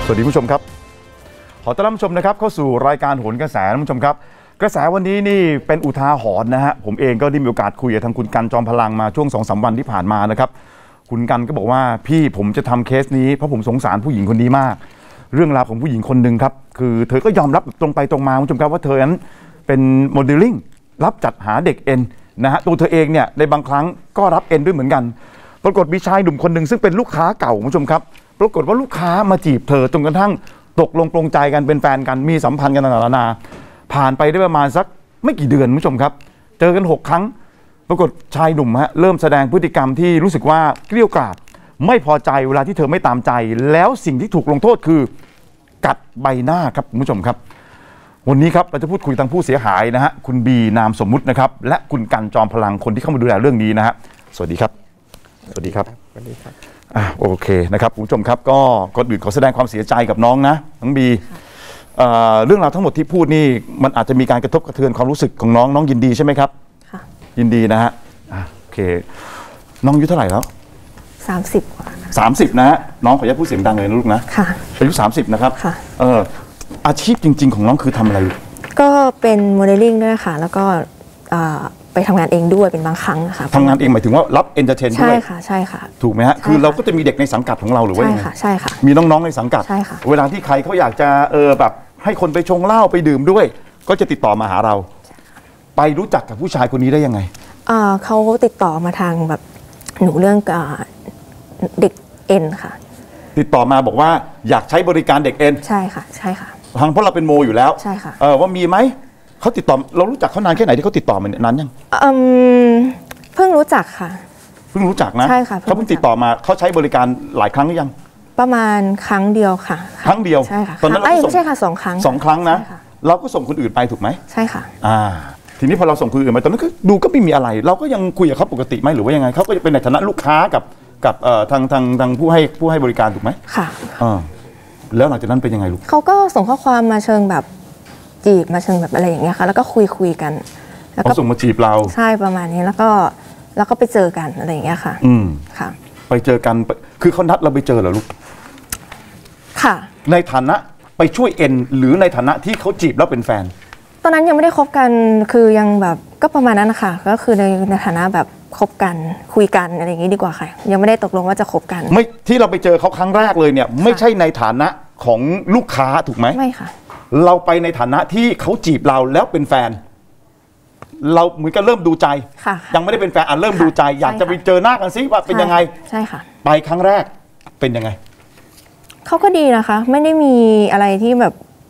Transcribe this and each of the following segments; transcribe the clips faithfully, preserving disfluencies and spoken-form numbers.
สวัสดีผู้ชมครับขอต้อนรับผู้ชมนะครับเข้าสู่รายการโหนกระแสผู้ชมครับกระแสวันนี้นี่เป็นอุทาหรณ์นะฮะผมเองก็ได้มีโอกาสคุยกับทางคุณกันจอมพลังมาช่วง สองสาม วันที่ผ่านมานะครับคุณกันก็บอกว่าพี่ผมจะทำเคสนี้เพราะผมสงสารผู้หญิงคนนี้มากเรื่องราวของผู้หญิงคนหนึ่งครับคือเธอก็ยอมรับตรงไปตรงมาผู้ชมครับว่าเธอนั้นเป็นโมเดลลิ่งรับจัดหาเด็กเอ็นนะฮะตัวเธอเองเนี่ยในบางครั้งก็รับเอ็นด้วยเหมือนกันปรากฏมีชายหนุ่มคนหนึ่งซึ่งเป็นลูกค้าเก่าผู้ชมครับปรากฏว่าลูกค้ามาจีบเธอจนกระทั่งตกลงปลงใจกันเป็นแฟนกันมีสัมพันธ์กันต่างๆนานาผ่านไปได้ประมาณสักไม่กี่เดือนผู้ชมครับเจอกันหกครั้งปรากฏชายหนุ่มฮะเริ่มแสดงพฤติกรรมที่รู้สึกว่าเกลี้ยกล่อมไม่พอใจเวลาที่เธอไม่ตามใจแล้วสิ่งที่ถูกลงโทษคือกัดใบหน้าครับคุณผู้ชมครับวันนี้ครับเราจะพูดคุยทางผู้เสียหายนะฮะคุณบีนามสมมุตินะครับและคุณกันจอมพลังคนที่เข้ามาดูแลเรื่องนี้นะฮะสวัสดีครับสวัสดีครับสวัสดีครับอ่าโอเคนะครับคุณผู้ชมครับก็ก่อนอื่นขอแสดงความเสียใจกับน้องนะน้องบีเอ่อเรื่องราวทั้งหมดที่พูดนี่มันอาจจะมีการกระทบกระเทือนความรู้สึกของน้องน้องยินดีใช่ไหมครับค่ะยินดีนะฮะอ่าโอเคน้องอายุเท่าไหร่แล้วสามสิบกว่าสามสิบนะฮะน้องขออนุญาตพูดเสียงดังเลยนะลูกนะค่ะอายุสามสิบนะครับค่ะเอ่ออาชีพจริงๆของน้องคือทำอะไรก็เป็นโมเดลลิ่งด้วยค่ะแล้วก็อ่าไปทำงานเองด้วยเป็นบางครั้งค่ะทำงานเองหมายถึงว่ารับเอนเตอร์เทนด้วยใช่ค่ะใช่ค่ะถูกไหมฮะคือเราก็จะมีเด็กในสังกัดของเราหรือว่ายังไงใช่ค่ะใช่ค่ะมีน้องๆในสังกัดใช่ค่ะเวลาที่ใครเขาอยากจะเออแบบให้คนไปชงเหล้าไปดื่มด้วยก็จะติดต่อมาหาเราไปรู้จักกับผู้ชายคนนี้ได้ยังไงอ่าเขาติดต่อมาทางแบบหนูเรื่องเด็กเอ็นค่ะติดต่อมาบอกว่าอยากใช้บริการเด็กเอ็นใช่ค่ะใช่ค่ะทางเพราะเราเป็นโมอยู่แล้วใช่ค่ะเออว่ามีไหมเขาติดต่อเรารู้จักเขานานแค่ไหนที่เขาติดต่อมานานยังอืมเพิ่งรู้จักค่ะเพิ่งรู้จักนะใช่ค่ะเขาเพิ่งติดต่อมาเขาใช้บริการหลายครั้งหรือยังประมาณครั้งเดียวค่ะครั้งเดียวใช่ค่ะตอนนั้นเราไม่ใช่ค่ะสองครั้งสองครั้งนะเราก็ส่งคนอื่นไปถูกไหมใช่ค่ะอ่าทีนี้พอเราส่งคนอื่นไปตอนนั้นก็ดูก็ไม่มีอะไรเราก็ยังคุยกับเขาปกติไหมหรือว่ายังไงเขาก็จะเป็นในฐานะลูกค้ากับกับเอ่อทางทางทางผู้ให้ผู้ให้บริการถูกไหมค่ะอ่าแล้วหลังจากนั้นเป็นยังไงลูกเขาก็ส่งข้อความมาเชิงแบบจีบมาเชิงแบบอะไรอย่างเงี้ยค่ะแล้วก็คุยคุยกันแล้วก็ส่งมาจีบเราใช่ประมาณนี้แล้วก็แล้วก็ไปเจอกันอะไรอย่างเงี้ยค่ะอืมค่ะไปเจอกันคือเขานัดเราไปเจอเหรอลูกค่ะในฐานะไปช่วยเอ็นหรือในฐานะที่เขาจีบแล้วเป็นแฟนตอนนั้นยังไม่ได้คบกันคือยังแบบก็ประมาณนั้นนะคะก็คือในในฐานะแบบคบกันคุยกันอะไรอย่างงี้ดีกว่าค่ะยังไม่ได้ตกลงว่าจะคบกันไม่ที่เราไปเจอเขาครั้งแรกเลยเนี่ยไม่ใช่ในฐานะของลูกค้าถูกไหมไม่ค่ะเราไปในฐานะที่เขาจีบเราแล้วเป็นแฟนเราเหมือนกับเริ่มดูใจยังไม่ได้เป็นแฟนอ่ะเริ่มดูใจอยากจะไปเจอหน้ากันซิว่าเป็นยังไงใช่ค่ะไปครั้งแรกเป็นยังไงเขาก็ดีนะคะไม่ได้มีอะไรที่แบบ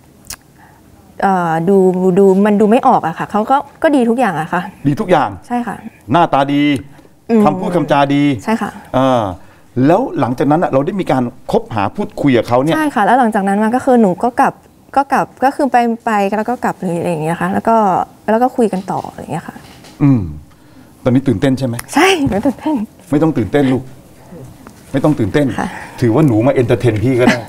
ดูดูมันดูไม่ออกอะค่ะเขาก็ก็ดีทุกอย่างอะค่ะดีทุกอย่างใช่ค่ะหน้าตาดีคำพูดคำจาดีใช่ค่ะเออแล้วหลังจากนั้นอะเราได้มีการคบหาพูดคุยกับเขาเนี่ยใช่ค่ะแล้วหลังจากนั้นมาก็คือหนูก็กลับก็กลับก็คือไปไปแล้วก็กลับเลยอะไรอย่างเงี้ยค่ะแล้วก็แล้วก็คุยกันต่ออะไรอย่างเงี้ยค่ะอืมตอนนี้ตื่นเต้นใช่ไหมใช่ไม่ตื่นเต้นไม่ต้องตื่นเต้นลูกไม่ต้องตื่นเต้นถือว่าหนูมาเอนเตอร์เทนพี่ก็ได้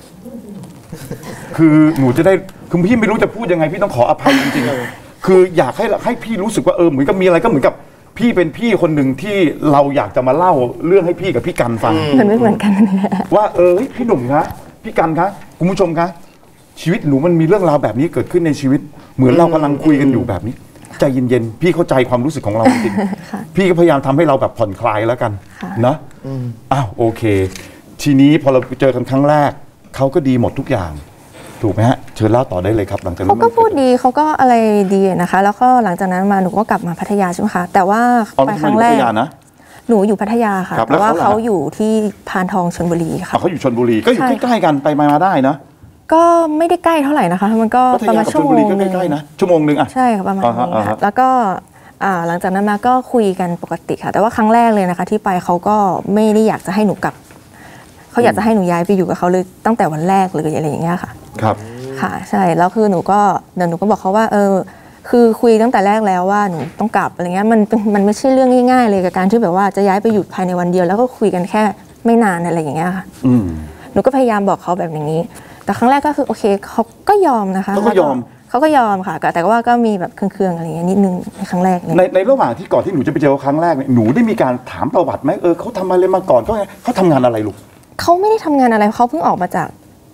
คือหนูจะได้คือพี่ไม่รู้จะพูดยังไงพี่ต้องขออภัยจริงๆคืออยากให้ให้พี่รู้สึกว่าเออเหมือนกับมีอะไรก็เหมือนกับพี่เป็นพี่คนหนึ่งที่เราอยากจะมาเล่าเรื่องให้พี่กับพี่กันฟังมันไม่เหมือนกันว่าเออพี่หนุ่มคะพี่กันคะคุณผู้ชมคะชีวิตหนูมันมีเรื่องราวแบบนี้เกิดขึ้นในชีวิตเหมือนเรากำลังคุยกันอยู่แบบนี้ใจเย็นๆพี่เข้าใจความรู้สึกของเราจริงๆพี่ก็พยายามทำให้เราแบบผ่อนคลายแล้วกันนะอ้าวโอเคทีนี้พอเราเจอกันครั้งแรกเขาก็ดีหมดทุกอย่างถูกไหมฮะเชิญเล่าต่อได้เลยครับหลังจากนั้นเขาก็พูดดีเขาก็อะไรดีนะคะแล้วก็หลังจากนั้นมาหนูก็กลับมาพัทยาใช่ไหมคะแต่ว่าไปครั้งแรกหนูอยู่พัทยาค่ะแต่ว่าเขาอยู่ที่พานทองชลบุรีค่ะเขาอยู่ชลบุรีก็อยู่ใกล้ๆกันไปมาได้นะก็ไม่ได้ใกล้เท่าไหร่นะคะมันก็ประมาณชั่วโมงนึงใกล้ๆนะชั่วโมงนึงอ่ะใช่ค่ะประมาณนี้ค่ะแล้วก็หลังจากนั้นมาก็คุยกันปกติค่ะแต่ว่าครั้งแรกเลยนะคะที่ไปเขาก็ไม่ได้อยากจะให้หนูกลับเขาอยากจะให้หนูย้ายไปอยู่กับเขาเลยตั้งแต่วันแรกเลยอะไรอย่างเงี้ยค่ะครับค่ะใช่แล้วคือหนูก็เดี๋ยวหนูก็บอกเขาว่าเออคือคุยตั้งแต่แรกแล้วว่าหนูต้องกลับอะไรเงี้ยมันมันไม่ใช่เรื่องง่ายๆเลยกับการที่แบบว่าจะย้ายไปอยู่ภายในวันเดียวแล้วก็คุยกันแค่ไม่นานอะไรอย่างเงี้ยค่ะหนูก็พยายามบอกเขาแบบอย่างนี้แต่ครั้งแรกก็คือโอเคเขาก็ยอมนะคะเขาก็ยอมเขาก็ยอมค่ะแต่ว่าก็มีแบบเครื่องๆอะไรเงี้ยนิดนึงในครั้งแรกในในระหว่างที่ก่อนที่หนูจะไปเจอครั้งแรกเนี่ยหนูได้มีการถามประวัติไหมเออเขาทำอะไรมาก่อนเขาเขาทำงานอะไรลูกเขาไม่ได้ทำงานอะไรเขาเพิ่งออกมาจาก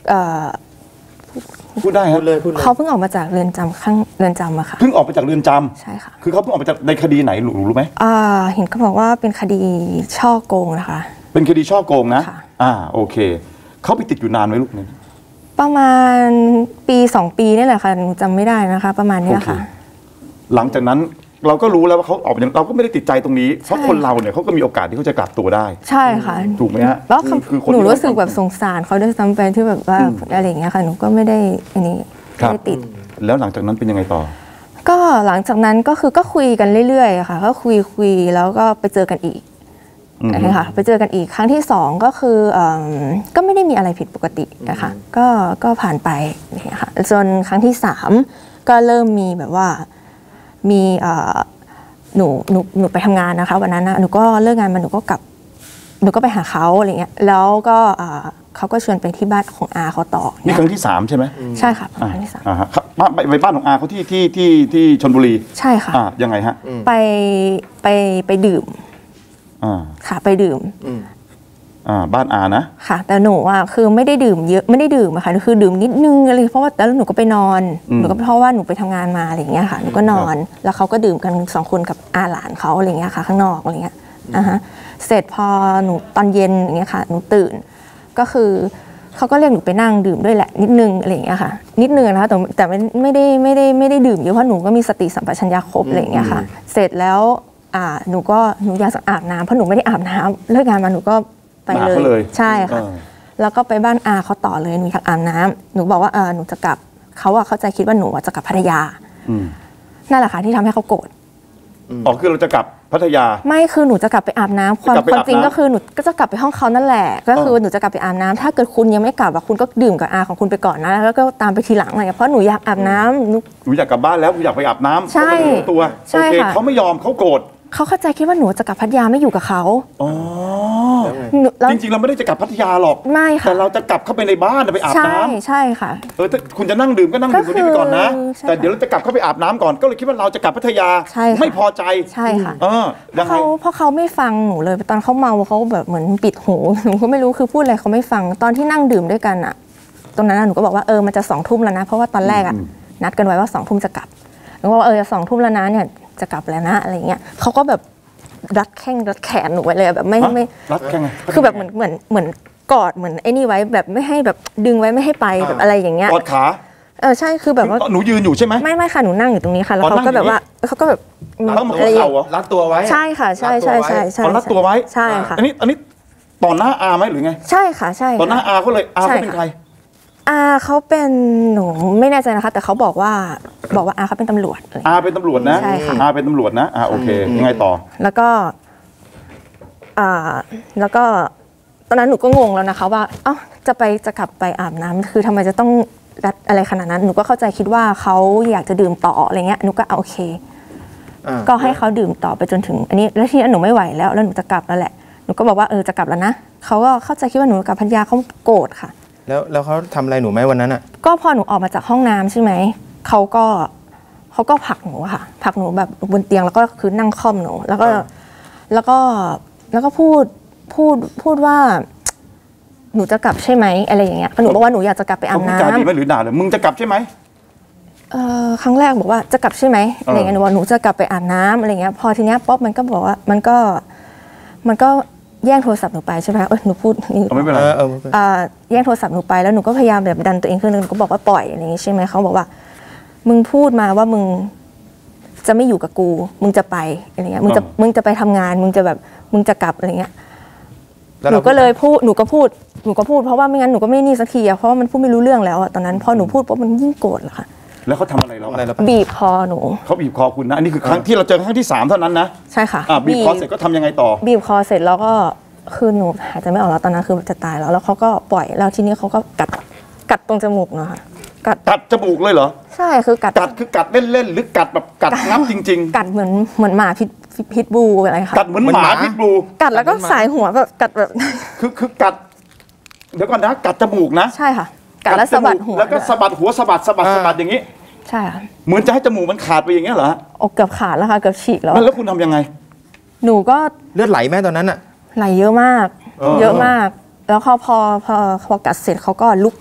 เอ่อพูดได้พูฮะดเลยพูดเลยเขาเพิ่งออกมาจากเรือนจำข้างเรือนจำอะค่ะเพิ่งออกมาจากเรือนจำใช่ค่ะคือเขาเพิ่งออกมาจากในคดีไหนรู้รู้ไหมอ่าเห็นเขาบอกว่าเป็นคดีช่อโกงนะคะเป็นคดีช่อโกงนะค่ะอ่าโอเคเขาไปติดอยู่นานไหมลูกเนี่ยประมาณปีสองปีนี่แหละค่ะหนูจำไม่ได้นะคะ ประมาณเนี้ยค่ะหลังจากนั้นเราก็รู้แล้วว่าเขาออกมาเราก็ไม่ได้ติดใจตรงนี้เพราะคนเราเนี่ยเขาก็มีโอกาสที่เขาจะกลับตัวได้ใช่ค่ะถูกไหมฮะแล้วคือคือคนหนูที่รู้สึกแบบสงสารเขาด้วยซ้ำไปที่แบบว่าอะไรอย่างเงี้ยค่ะหนูก็ไม่ได้อันนี้ครัไม่บได้ติดแล้วหลังจากนั้นเป็นยังไงต่อก็หลังจากนั้นก็คือก็คุยกันเรื่อยๆอะค่ะก็คุยคุยแล้วก็ไปเจอกันอีกอืมนะคะไปเจอกันอีกครั้งที่สองก็คือเอิ่มก็ไม่ได้มีอะไรผิดปกตินะคะก็ก็ผ่านไปเนี่ยค่ะจนครั้งที่สามก็เริ่มมีแบบว่ามีเอ่อหนูหนูหนูไปทำงานนะคะวันนั้นนะหนูก็เลิกงานมาหนูก็กลับหนูก็ไปหาเขาอะไรเงี้ยแล้วก็เอ่อเขาก็ชวนไปที่บ้านของอาเขาต่อนี่ครั้งที่สามใช่ไหมใช่ค่ะคอ่ารั้งที่สามอ่าฮะครับบ้านไปไปบ้านของอาเขาที่ที่ที่ที่ชลบุรีใช่ค่ะอ่ายังไงฮะไปไปไปดื่มอ่าค่ะไปดื่มอืมอ่าบ้านอานะค่ะ แต่หนูอ่ะคือไม่ได้ดื่มเยอะไม่ได้ดื่มอะค่ะคือดื่มนิดนึงอะไรเพราะว่าแล้วหนูก็ไปนอนอืมหนูก็เพราะว่าหนูไปทำงานมาอะไรอย่างเงี้ยค่ะหนูก็นอน แล้วเขาก็ดื่มกันสองคนกับอาหลานเขาอะไรอย่างเงี้ยค่ะ ข้างนอกอะไรเงี้ยอ่าฮะเสร็จพอหนูตอนเย็นอย่างเงี้ยค่ะหนูตื่น ก็คือเขาก็เรียกหนูไปนั่งดื่มด้วยแหละนิดนึงอะไรอย่างเงี้ยค่ะ นิดนึงนะคะแต่แต่ไม่ไม่ได้ไม่ได้ไม่ได้ดื่มเยอะเพราะหนูก็มีสติสัมปชัญญะครบอะไรอย่างเงี้ยค่ะ เสร็จแล้วอ่าหนูก็หนูอยากจะอาบน้ำเพราะหนูไม่ได้อาบน้ำเลิกงานมาหนูก็ไปมาเขาเลเลย ยใช่ค่ะเออแล้วก็ไปบ้านอาเขาต่อเลยหนูอยากอาบน้ำหนูบอกว่าเออหนูจะกลับเขาอะเข้าใจคิดว่าหนูอะจะกลับพัทยาอืมนั่นแหละค่ะที่ทำให้เขาโกรธอ๋อคือเราจะกลับพัทยาไม่คือหนูจะกลับไปอาบน้ำความจะกลับไปความจริงอาบน้ำก็คือหนูก็จะกลับไปห้องเขานั่นแหละ ก็คือเออหนูจะกลับไปอาบน้ำถ้าเกิดคุณยังไม่กลับอะคุณก็ดื่มกับอาของคุณไปก่อนนะแล้วก็ตามไปทีหลังอะไรอย่างเงี้ยเพราะหนูอยากอาบน้ำหนูหนูอยากกลับบ้านแล้วหนูอยากไปอาบน้ำใช่เขาก็เลยรู้ตัวใช่โอเคค่ะเขาไม่ยอมเขาโกรธเขาเข้าใจคิดว่าหนูจะกลับพัทยาไม่อยู่กับเขาอ๋อหนูแล้วจริงๆเราไม่ได้จะกลับพัทยาหรอกไม่ค่ะแต่เราจะกลับเข้าไปในบ้านไปอาบใช่น้ำใช่ค่ะเออถ้าคุณจะนั่งดื่มก็นั่งดื่มก็คนนี้ไปก่อนนะคือใช่แต่เดี๋ยวเราจะกลับเข้าไปอาบน้ำก่อนก็เลยคิดว่าเราจะกลับพัทยาใช่ค่ะไม่พอใจใช่ค่ะเออยังไงเขาเพราะเขาไม่ฟังหนูเลยตอนเขาเมาเขาแบบเหมือนปิดหู หนูก็ไม่รู้คือพูดอะไรเขาไม่ฟังตอนที่นั่งดื่มด้วยกันอะตรงนั้นอะหนูก็บอกว่าเออมันจะสองทุ่มแล้วนะ เพราะว่าตอนแรกอะนัดกันไว้ว่าสองทุ่มจะกลับหนูก็บอกว่าเออสองทุ่มแล้วนะเนี่ยจะกลับแล้วนะอะไรเงี้ยเขาก็แบบรัดแข้งรัดแขนหนูไว้เลยอะแบบไม่ฮะไม่รัดแค่ไงคือแบบเหมือนเหมือนเหมือนกอดเหมือนไอ้นี่ไว้แบบไม่ให้แบบดึงไว้ไม่ให้ไปแบบอะไรอย่างเงี้ยกอดขาเออใช่คือแบบว่าหนูยืนอยู่ใช่ไหมไม่ไม่ค่ะหนูนั่งอยู่ตรงนี้ค่ะ แล้วอ๋อเขาก็นั่งอยู่แบบว่าเขาก็แบบแล้วมาอะไรหัวอย่าเข่าง เหรอรัดตัวไว้ใช่ค่ะใช่ใช่ใช่ใช่อ๋อรัดตัวไว้ใช่ค่ะอันนี้อันนี้ต่อหน้าอาไหมหรือไงใช่ค่ะใช่ต่อหน้าค่ะอาเขาเลยอาใช่เขาเป็นค่ะใครอาเขาเป็นหนูไม่แน่ใจนะคะ แต่เขาบอกว่าบอกว่าอาเขาเป็นตำรวจอะไรอาเป็นตำรวจนะใช่ค่ะอาเป็นตำรวจนะอ่าโอเคยังไงต่อแล้วก็อ่าแล้วก็ตอนนั้นหนูก็งงแล้วนะคะว่าเอ้าจะไปจะกลับไปอาบน้ำคือทำไมจะต้องรัดอะไรขนาดนั้นหนูก็เข้าใจคิดว่าเขาอยากจะดื่มต่ออะไรเงี้ยหนูก็เอาโอเคอ่าก็ให้เขาดื่มต่อไปจนถึงอันนี้แล้วทีนี้หนูไม่ไหวแล้วแล้วหนูจะกลับแล้วแหละหนูก็บอกว่าเออจะกลับแล้วนะเขาก็เข้าใจคิดว่าหนูกลับพัทยาเขาโกรธค่ะแล้วแล้วเขาทำอะไรหนูไหมวันนั้นอ่ะก็พอหนูออกมาจากห้องน้ำใช่ไหมเขาก็เขาก็ผลักหนูอะค่ะผลักหนูแบบบนเตียงแล้วก็คือนั่งค่อมหนู แล้วก็อ่าแล้วก็แล้วก็พูดพูดพูดว่า หนูจะกลับใช่ไหมอะไรอย่างเงี้ยหนูบอกว่าหนูอยากจะกลับไปอาเขาบพูดน้จาดีไหมหรือด่าเลยมึงจะกลับใช่ไหมำเอ่อครั้งแรกบอกว่าจะกลับใช่ไหมอะไรอย่างเงี้ยหนูบอกหนูจะกลับไปอาบน้ำอะไรเงี้ยพอทีเนี้ยป๊อปมันก็บอกว่ามันก็มันก็แย่งโทรศัพท์หนูไปใช่ไหมเออหนูพูดเอาไม่เป็นไรเออเออไม่เป็นไรอ่าแย่งโทรศัพท์หนูไปแล้วหนูก็พยายามแบบดันตัวเองขึ้นหนูก็บอกว่าปล่อยอะไรอย่างงี้ใช่ไหมเขาบอกว่า มึงพูดมาว่ามึงจะไม่อยู่กับกู มึงจะไปอะไรเงี้ยมึงจะมึงจะไปทำงาน มึงจะแบบมึงจะกลับอะไรเงี้ยแล้วหนูราก็เลยพูดหนูก็พูดหนูก็พูดเพราะว่าไม่งั้นหนูก็ไม่นี่สักทีอะเพราะว่ามันพูดไม่รู้เรื่องแล้วอะตอนนั้นพอหนูพูดปุ๊บมันยิ่งโกรธเหรอคะแล้วเขาทำอะไรเราทำอะไรเราไปบีบคอหนูเขาบีบคอคุณนะอันนี้คือครั้งที่เราเจอครั้งที่สามเท่านั้นนะใช่ค่ะอ่าบีบคอเสร็จก็ทำยังไงต่อบีบคอเสร็จแล้วก็คือหนูหายใจไม่ออกแล้วตอนนั้นคือจะตายแล้วแล้วเขาก็ปล่อยแล้วทีนี้เขาก็กัดกัดตรงจมูกเนาะค่ะกัดกัดจมูกเลยเหรอใช่คือกัดกัดคือกัดเล่นๆหรือกัดแบบกัดงับจริงกัดเหมือนเหมือนหมาพิษพิษบูอะไรค่ะๆ กัดเหมือนหมาพิษบูกัดแล้วก็สายหัวแบบกัดแบบคือคือกัด เดี๋ยวก่อนนะกัดจมูกนะใช่ค่ะกัดแล้วสะบัดหัวแล้วก็สะบัดหัวสะบัดสะบัดอ่าสะบัดอย่างนี้ใช่ค่ะเหมือนจะให้จมูกมันขาดไปอย่างเงี้ยเหรอฮะอกเกือบขาดแล้วค่ะเกือบฉีกแล้วแล้วคุณทำยังไงหนูก็เลือดไหลแม่ตอนนั้นอ่ะไหลเยอะมากเออเยอะมาก แล้วเขาพอพอพอกัดเสร็จเขาก็ลุก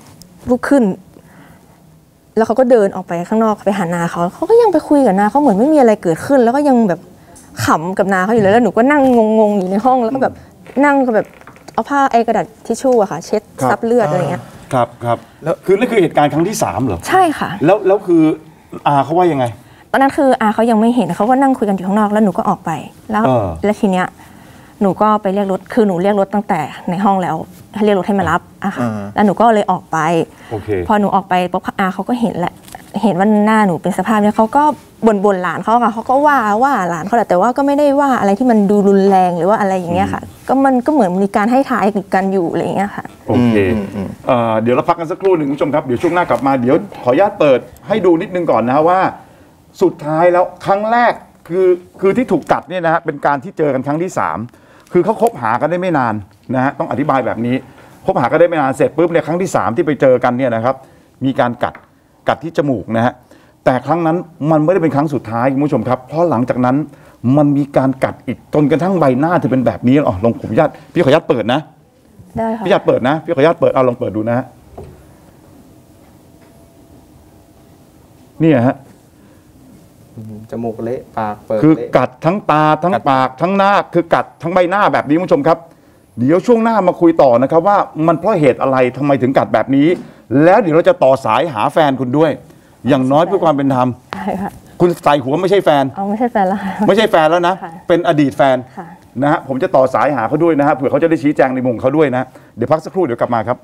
ลุกขึ้นแล้วเขาก็เดินออกไปข้างนอกไปหานาเขาเขาก็ยังไปคุยกับนาเขาเหมือนไม่มีอะไรเกิดขึ้นแล้วก็ยังแบบขำกับนาเขาอยู่เลยแล้วหนูก็นั่งงงๆอยู่ในห้องแล้วก็แบบนั่งก็แบบเอาผ้าไอ้กระดาษทิชชู่อะค่ะเช็ดซับเลือดอะไรเงี้ยครับครับแล้วคือนั่นคือเหตุการณ์ครั้งที่สามเหรอใช่ค่ะแล้วแล้วคืออาเขาว่ายังไงตอนนั้นคืออาเขายังไม่เห็นเขาก็นั่งคุยกันอยู่ข้างนอกแล้วหนูก็ออกไปแล้วแล้วทีเนี้ยหนูก็ไปเรียกรถคือหนูเรียกรถตั้งแต่ในห้องแล้วให้เรียกรถให้มารับอะค่ะแล้วหนูก็เลยออกไปพอหนูออกไปปุ๊บอาเขาก็เห็นแหละเห็นว่าหน้าหนูเป็นสภาพนี้เขาก็บ่นๆหลานเขาค่ะเขาก็ว่าว่าหลานเขาแหละแต่ว่าก็ไม่ได้ว่าอะไรที่มันดูรุนแรงหรือว่าอะไรอย่างเงี้ยค่ะก็มันก็เหมือนมีการให้ท้ายกันอยู่อะไรอย่างเงี้ยค่ะโอเคเอ่อเดี๋ยวเราพักกันสักครู่หนึ่งคุณผู้ชมครับเดี๋ยวช่วงหน้ากลับมาเดี๋ยวขออนุญาตเปิดให้ดูนิดนึงก่อนนะว่าสุดท้ายแล้วครั้งแรกคือคือที่ถูกกัดเนี่ยนะฮะเป็นการที่เจอกันครั้งที่สามคือเขาคบหากันได้ไม่นานนะฮะต้องอธิบายแบบนี้คบหากันได้ไม่นานเสร็จปุ๊บเนี่ยครั้งที่สามที่ไปเจอกันเนี่ยนะครับมีการกัดกัดที่จมูกนะฮะแต่ครั้งนั้นมันไม่ได้เป็นครั้งสุดท้ายคุณผู้ชมครับเพราะหลังจากนั้นมันมีการกัดอีกจนกระทั่งใบหน้าเธอเป็นแบบนี้อ๋อลองผมญาตพี่ขออนุญาตเปิดนะได้ค่ะพี่ขออนุญาตเปิดนะพี่ขออนุญาตเปิดเอาลองเปิดดูนะฮะเนี่ยฮะจมูกเละปากเปิดคือกัดทั้งตาทั้งปากทั้งหน้าคือกัดทั้งใบหน้าแบบนี้คุณผู้ชมครับเดี๋ยวช่วงหน้ามาคุยต่อนะครับว่ามันเพราะเหตุอะไรทำไมถึงกัดแบบนี้แล้วเดี๋ยวเราจะต่อสายหาแฟนคุณด้วยอย่างน้อยเพื่อความเป็นธรรมใช่ค่ะคุณใส่หัวไม่ใช่แฟนอ๋อไม่ใช่แฟนแล้วไม่ใช่แฟนแล้วนะเป็นอดีตแฟนนะฮะผมจะต่อสายหาเขาด้วยนะฮะเผื่อเขาจะได้ชี้แจงในมุมเขาด้วยนะเดี๋ยวพักสักครู่เดี๋ยวกลับมาครับ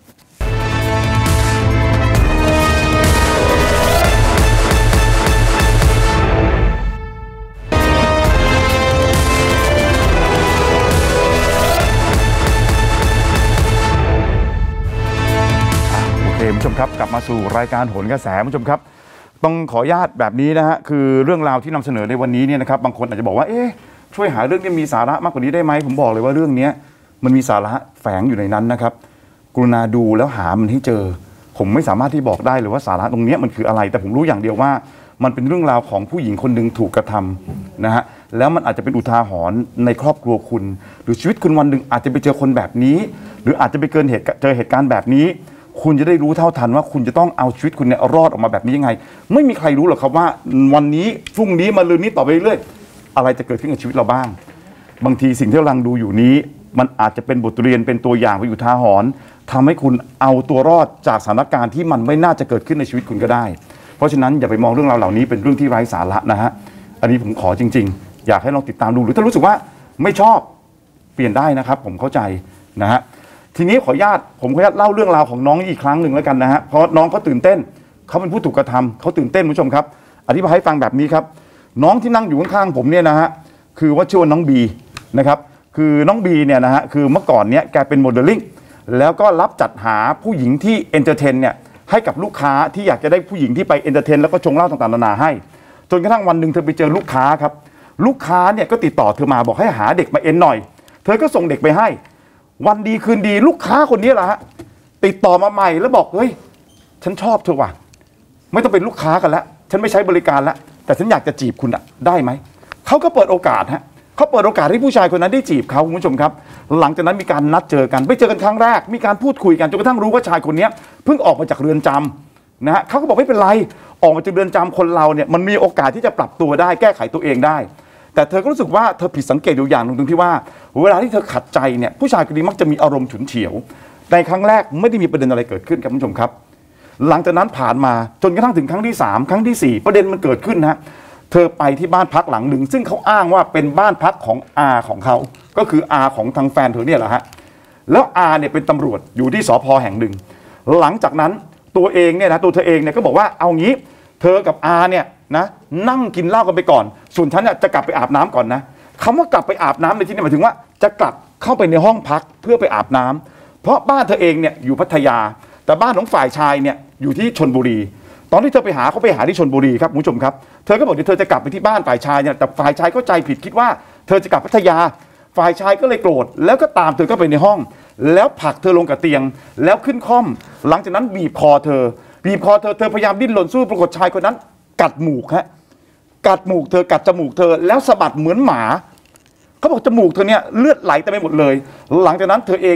คุณผู้ชมครับกลับมาสู่รายการโหนกระแสคุณผู้ชมครับต้องขออนุญาตแบบนี้นะฮะคือเรื่องราวที่นำเสนอในวันนี้เนี่ยนะครับบางคนอาจจะบอกว่าเอ๊ะช่วยหาเรื่องที่มีสาระมากกว่านี้ได้ไหมผมบอกเลยว่าเรื่องนี้มันมีสาระแฝงอยู่ในนั้นนะครับกรุณาดูแล้วหามันให้เจอผมไม่สามารถที่บอกได้เลยว่าสาระตรงนี้มันคืออะไรแต่ผมรู้อย่างเดียวว่ามันเป็นเรื่องราวของผู้หญิงคนหนึ่งถูกกระทำนะฮะแล้วมันอาจจะเป็นอุทาหรณ์ในครอบครัวคุณหรือชีวิตคุณวันหนึ่งอาจจะไปเจอคนแบบนี้หรืออาจจะไปเกินเหตุเจอเหตุการณ์แบบนี้คุณจะได้รู้เท่าทันว่าคุณจะต้องเอาชีวิตคุณเนี่ยรอดออกมาแบบนี้ยังไงไม่มีใครรู้หรอกครับว่าวันนี้พรุ่งนี้มะรืนนี้ต่อไปเรื่อยอะไรจะเกิดขึ้นกับชีวิตเราบ้างบางทีสิ่งที่เรากำลังดูอยู่นี้มันอาจจะเป็นบทเรียนเป็นตัวอย่างเป็นอุทาหรณ์ทำให้คุณเอาตัวรอดจากสถานการณ์ที่มันไม่น่าจะเกิดขึ้นในชีวิตคุณก็ได้เพราะฉะนั้นอย่าไปมองเรื่องราวเหล่านี้เป็นเรื่องที่ไร้สาระนะฮะอันนี้ผมขอจริงๆอยากให้ลองติดตามดูหรือถ้ารู้สึกว่าไม่ชอบเปลี่ยนได้นะครับผมเข้าใจนะฮะทีนี้ขออนุญาตผมขออนุญาตเล่าเรื่องราวของน้องอีกครั้งหนึ่งแล้วกันนะฮะเพราะน้องเขาตื่นเต้นเขาเป็นผู้ถูกกระทำเขาตื่นเต้นคุณผู้ชมครับอธิบายให้ฟังแบบนี้ครับน้องที่นั่งอยู่ข้างๆผมเนี่ยนะฮะคือว่าชื่อว่าน้องบีนะครับคือน้องบีเนี่ยนะฮะคือเมื่อก่อนเนี้ยแกเป็นโมเดลลิ่งแล้วก็รับจัดหาผู้หญิงที่เอนเตอร์เทนเนี่ยให้กับลูกค้าที่อยากจะได้ผู้หญิงที่ไปเอนเตอร์เทนแล้วก็ชงเหล้าต่างๆนานาให้จนกระทั่งวันหนึ่งเธอไปเจอลูกค้าครับลูกค้าเนี่ยก็ติดต่อเธอมาบอกให้หาเด็กมาเอ็นหน่อยเธอก็ส่งเด็กไปให้วันดีคืนดีลูกค้าคนนี้แหละฮะติดต่อมาใหม่แล้วบอกเฮ้ยฉันชอบเธอว่ะไม่ต้องเป็นลูกค้ากันแล้วฉันไม่ใช้บริการแล้วแต่ฉันอยากจะจีบคุณอะได้ไหมเขาก็เปิดโอกาสฮะเขาเปิดโอกาสให้ผู้ชายคนนั้นได้จีบเขาคุณผู้ชมครับหลังจากนั้นมีการนัดเจอกันไปเจอกันครั้งแรกมีการพูดคุยกันจนกระทั่งรู้ว่าชายคนนี้เพิ่งออกมาจากเรือนจำนะฮะเขาก็บอกไม่เป็นไรออกมาจากเรือนจำคนเราเนี่ยมันมีโอกาสที่จะปรับตัวได้แก้ไขตัวเองได้แต่เธอก็รู้สึกว่าเธอผิดสังเกตอยู่อย่างหนึ่งตรงที่ว่าเวลาที่เธอขัดใจเนี่ยผู้ชายคนนี้มักจะมีอารมณ์ฉุนเฉียวในครั้งแรกไม่ได้มีประเด็นอะไรเกิดขึ้นครับคุณผู้ชมครับหลังจากนั้นผ่านมาจนกระทั่งถึงครั้งที่สามครั้งที่สี่ประเด็นมันเกิดขึ้นนะเธอไปที่บ้านพักหลังหนึ่งซึ่งเขาอ้างว่าเป็นบ้านพักของอาของเขาก็คืออาของทางแฟนเธอเนี่ยแหละฮะแล้วอาเนี่ยเป็นตำรวจอยู่ที่สภ.แห่งหนึ่งหลังจากนั้นตัวเองเนี่ยนะตัวเธอเองเนี่ยก็บอกว่าเอางี้เธอกับอาเนี่ยนะนั่งกินเหล้ากันไปก่อนส่วนฉันเนี่ยจะกลับไปอาบน้ำก่อนนะคำว่ากลับไปอาบน้ำในที่นี้หมายถึงว่าจะกลับเข้าไปในห้องพักเพื่อไปอาบน้ำเพราะบ้านเธอเองเนี่ยอยู่พัทยาแต่บ้านของฝ่ายชายเนี่ยอยู่ที่ชลบุรีตอนที่เธอไปหาเขาไปหาที่ชลบุรีครับคุณผู้ชมครับเธอก็บอกเดี๋ยวเธอจะกลับไปที่บ้านฝ่ายชายเนี่ยแต่ฝ่ายชายเข้าใจผิดคิดว่าเธอจะกลับพัทยาฝ่ายชายก็เลยโกรธแล้วก็ตามเธอเข้าไปในห้องแล้วผลักเธอลงกับเตียงแล้วขึ้นค่อมหลังจากนั้นบีบคอเธอบีบคอเธอเธอพยายามดิ้นรนสู้ปรากฏชายคนนั้นกัดหมูกฮะกัดหมูกเธอกัดจมูกเธอแล้วสะบัดเหมือนหมาเขาบอกจมูกเธอเนี่ยเลือดไหลเต็มไปหมดเลยหลังจากนั้นเธอเองเนี่ย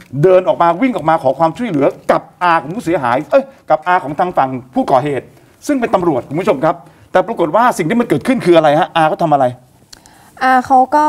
เดินออกมาวิ่งออกมาขอความช่วยเหลือกับอาของผู้เสียหายเอ้ยกับอาของทางฝั่งผู้ก่อเหตุ ซึ่งเป็นตำรวจคุณผู้ชมครับแต่ปรากฏว่าสิ่งที่มันเกิดขึ้นคืออะไรฮะอาเขาทำอะไรอาเขาก็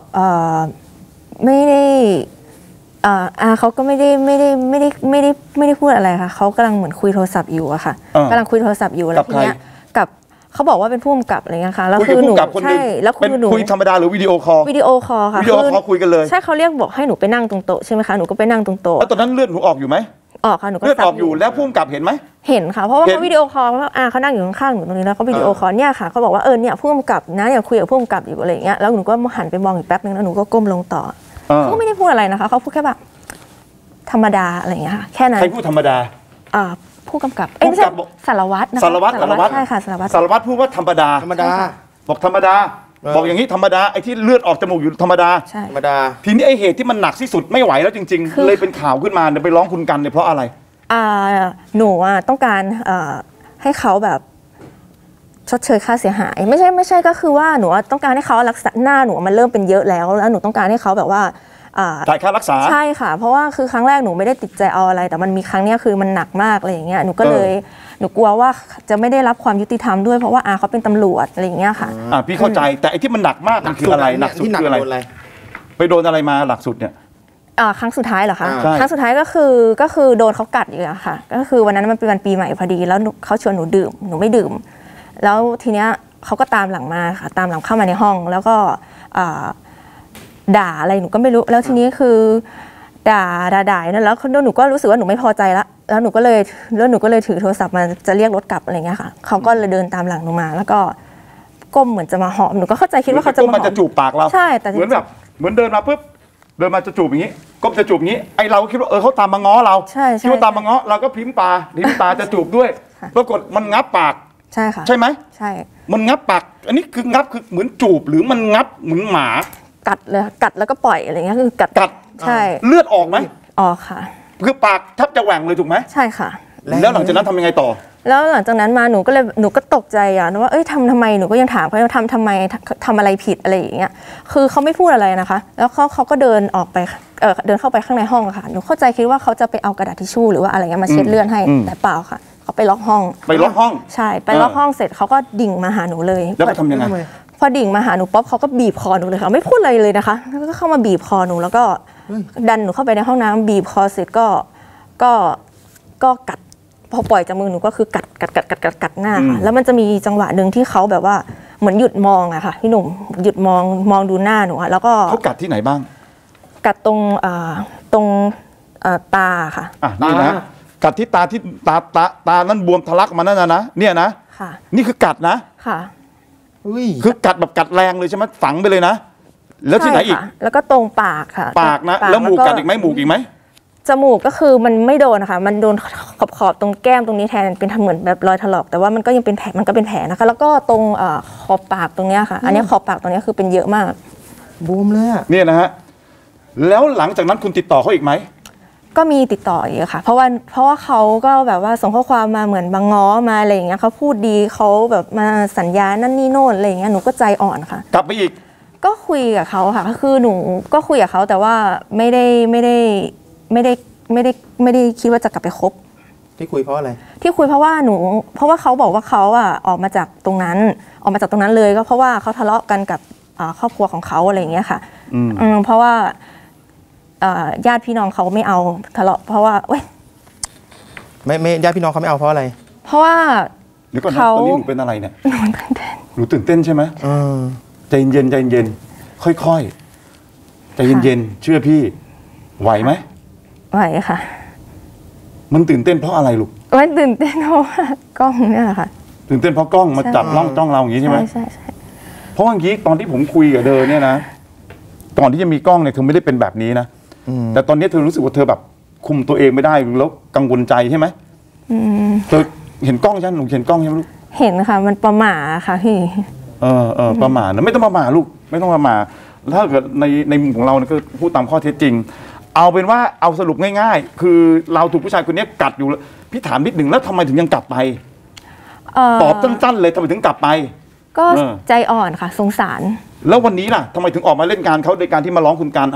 ไม่ได้อาเขาก็ไม่ได้ไม่ได้ไม่ได้ไม่ได้ไม่ได้พูดอะไรค่ะเขากำลังเหมือนคุยโทรศัพท์อยู่อะค่ะกำลังคุยโทรศัพท์อยู่แล้วทีเนี้ยกับเขาบอกว่าเป็นผู้กำกับอะไรเงี้ยค่ะแล้วคือหนูใช่แล้วคือหนูคุยธรรมดาหรือวิดีโอคอลวิดีโอคอลค่ะวิดีโอคอลคุยกันเลยใช่เขาเรียกบอกให้หนูไปนั่งตรงโต๊ะใช่ไหมคะหนูก็ไปนั่งตรงโต๊ะแล้วตอนนั้นเลือดหนูออกอยู่ไหมออกค่ะหนูก็เลือดออกอยู่แล้วผู้กำกับเห็นไหมเห็นค่ะเพราะว่าเขาวิดีโอคอลว่าอาเขานั่งอยู่ข้างๆหนูตรงนี้แล้วเขาวิดีโอคอลเนี่ยค่ะเขาบอกว่าเออเนี่ยผู้กำกับนะอย่างคุยกับผู้กำกับอยู่อะไรอย่างเงี้ยแล้วหนูก็หันไปมองอีกแป๊บนึงแล้วหนูก็ก้มลงต่อเขาก็ไม่ได้พูดอะไรนะคะเขาพูดแค่แบบธรรมดาอะไรอย่างเงี้ยค่ะแค่นั้นใครพูดธรรมดาอ่าผู้กำกับเอ้ยไม่ใช่สารวัตรนะคะสารวัตรสารวัตรใช่ค่ะสารวัตรสารวัตรพูดว่าธรรมดาธรรมดาบอกธรรมดาบอกอย่างนี้ธรรมดาไอ้ที่เลือดออกจมูกอยู่ธรรมดาธรรมดาทีนี้ไอ้เหตุที่มันหนักที่สุดไม่ไหวแล้วจริงๆเลยเป็นข่าวขึ้นมาเนี่ยไปร้องคุณกันเนี่ยเพราะอะไรอ่าหนูอ่ะต้องการอ่าให้เขาแบบชดเชยค่าเสียหายไม่ใช่ไม่ใช่ก็คือว่าหนูต้องการให้เขารักษาหน้าหนูมันเริ่มเป็นเยอะแล้วแล้วหนูต้องการให้เขาแบบว่าจ่ายค่ารักษาใช่ค่ะเพราะว่าคือครั้งแรกหนูไม่ได้ติดใจเอาอะไรแต่มันมีครั้งนี้คือมันหนักมากอะไรอย่างเงี้ยหนูก็เลยหนูกลัวว่าจะไม่ได้รับความยุติธรรมด้วยเพราะว่าอาเขาเป็นตำรวจอะไรอย่างเงี้ยค่ะอ่าพี่เข้าใจแต่ไอ้ที่มันหนักมากมันคืออะไรหนักสุดคืออะไรไปโดนอะไรมาหลักสุดเนี่ยอ่าครั้งสุดท้ายเหรอคะครั้งสุดท้ายก็คือก็คือโดนเขากัดอยู่อะค่ะก็คือวันนั้นมันเป็นวันปีใหม่พอดีแล้วเขาชวนหนูดื่มหนูไม่ดื่มแล้วทีเนี้ยเขาก็ตามหลังมาค่ะตามหลังเข้ามาในห้องแล้วก็อ่าด่าอะไรหนูก็ไม่รู้แล้วทีนี้คือด่าด่าด่านั่นแล้วหนูก็รู้สึกว่าหนูไม่พอใจละแล้วหนูก็เลยแล้วหนูก็เลยถือโทรศัพท์มาจะเรียกรถกลับอะไรเงี้ยค่ะเขาก็เลยเดินตามหลังหนูมาแล้วก็ก้มเหมือนจะมาหอมหนูก็เข้าใจคิดว่าเขาจะมาหอมจะจูบปากเราใช่แต่เหมือนแบบเหมือนเดินมาปุ๊บเดินมาจะจูบอย่างนี้ก้มจะจูบอย่างนี้ไอเราก็คิดว่าเออเขาตามมาง้อเราคิดว่าตามมาง้อเราก็พิมพ์ตาพิมพ์ตาจะจูบด้วยปรากฏมันงับปากใช่ค่ะใช่ไหมใช่มันงับปากอันนี้คืองับคือเหมือนจูบหรือมันงับเหมือนหมากัดเลยกัดแล้วก็ปล่อยอะไรเงี้ยคือกัดกัดใช่เลือดออกไหมออกค่ะคือปากแทบจะแหว่งเลยถูกไหมใช่ค่ะแล้วหลังจากนั้นทำยังไงต่อแล้วหลังจากนั้นมาหนูก็เลยหนูก็ตกใจอ่ะว่าเอ้ยทำทำไมหนูก็ยังถามเขาทำทำไมทำอะไรผิดอะไรอย่างเงี้ยคือเขาไม่พูดอะไรนะคะแล้วเขาเขาก็เดินออกไปเออเดินเข้าไปข้างในห้องค่ะหนูเข้าใจคิดว่าเขาจะไปเอากระดาษทิชชู่หรือว่าอะไรเงี้ยมาเช็ดเลือดให้แต่เปล่าค่ะเขาไปล็อกห้องไปล็อกห้องใช่ไปล็อกห้องเสร็จเขาก็ดิ่งมาหาหนูเลยแล้วทำยังไงพอดิ่งมาหาหนูป๊อปเขาก็บีบคอหนูเลยค่ะไม่พูดอะไรเลยนะคะแล้วก็เข้ามาบีบคอหนูแล้วก็ดันหนูเข้าไปในห้องน้ำบีบคอเสร็จก็ก็ก็กัดพอปล่อยจากมือหนูก็คือกัดกัดกัดกัดกัดกัดหน้าค่ะแล้วมันจะมีจังหวะหนึ่งที่เขาแบบว่าเหมือนหยุดมองอะค่ะพี่หนุ่มหยุดมองมองดูหน้าหนูอะแล้วก็เขากัดที่ไหนบ้างกัดตรงอ่าตรงอ่าตาค่ะอ่ะนี่นะกัดที่ตาที่ตาตาตานั้นบวมทะลักมานั่นนะนะเนี่ยนะค่ะนี่คือกัดนะค่ะคือกัดแบบกัดแรงเลยใช่ไหมฝังไปเลยนะแล้วที่ไหนอีกแล้วก็ตรงปากค่ะปากนะแล้วหมูกัดอีกไหมหมูอีกไหมจมูกก็คือมันไม่โดนค่ะมันโดนขอบขอบตรงแก้มตรงนี้แทนเป็นเหมือนแบบรอยถลอกแต่ว่ามันก็ยังเป็นแผลมันก็เป็นแผลนะคะแล้วก็ตรงขอบปากตรงนี้ค่ะอันนี้ขอบปากตรงนี้คือเป็นเยอะมากบวมเลยเนี่ยนะฮะแล้วหลังจากนั้นคุณติดต่อเขาอีกไหมก็มีติดต่ออีกค่ะเพราะว่าเพราะว่าเขาก็แบบว่าส่งข้อความมาเหมือนบางง้อมาอะไรอย่างเงี้ยเขาพูดดีเขาแบบมาสัญญานั่นนี่โน่นอะไรอย่างเงี้ยหนูก็ใจอ่อนค่ะกลับไปอีกก็คุยกับเขาค่ะคือหนูก็คุยกับเขาแต่ว่าไม่ได้ไม่ได้ไม่ได้ไม่ได้ไม่ได้คิดว่าจะกลับไปคบที่คุยเพราะอะไรที่คุยเพราะว่าหนูเพราะว่าเขาบอกว่าเขาอ่ะออกมาจากตรงนั้นออกมาจากตรงนั้นเลยก็เพราะว่าเขาทะเลาะกันกับครอบครัวของเขาอะไรอย่างเงี้ยค่ะอืมเพราะว่าญาติพี่น้องเขาไม่เอาทะเลาะเพราะว่าเว้ยไม่ไม่ญาติพี่น้องเขาไม่เอาเพราะอะไรเพราะว่าเดี๋ยวก่อนนะตอนนี้หนูเป็นอะไรเนี่ยหนูตื่นเต้นใช่ไหมใจเย็นใจเย็นค่อยๆใจเย็นๆเชื่อพี่ไหวไหมไหวค่ะมันตื่นเต้นเพราะอะไรลูกมันตื่นเต้นเพราะว่ากล้องเนี่ยค่ะตื่นเต้นเพราะกล้องมาจับล่องจ้องเราอย่างนี้ใช่ไหมใช่ใช่เพราะเมื่อกี้ตอนที่ผมคุยกับเธอเนี่ยนะก่อนที่จะมีกล้องเนี่ยเธอไม่ได้เป็นแบบนี้นะแต่ตอนนี้เธอรู้สึกว่าเธอแบบคุมตัวเองไม่ได้แล้วกังวลใจใช่ไหมเธอเห็นกล้องใช่ไหมหนูเห็นกล้องใช่ไหมลูกเห็นค่ะมันประหม่าค่ะพี่เออเออประหม่านะไม่ต้องประหม่าลูกไม่ต้องประหม่าถ้าเกิดในในมุมของเราเนี่ยก็พูดตามข้อเท็จจริงเอาเป็นว่าเอาสรุปง่ายๆคือเราถูกผู้ชายคนนี้กัดอยู่พี่ถามนิดหนึ่งแล้วทำไมถึงยังกลับไปตอบสั้นๆเลยทำไมถึงกลับไปก็ใจอ่อนค่ะสงสารแล้ววันนี้ล่ะทำไมถึงออกมาเล่นการเขาโดยการที่มาร้องคุณการอ่ะ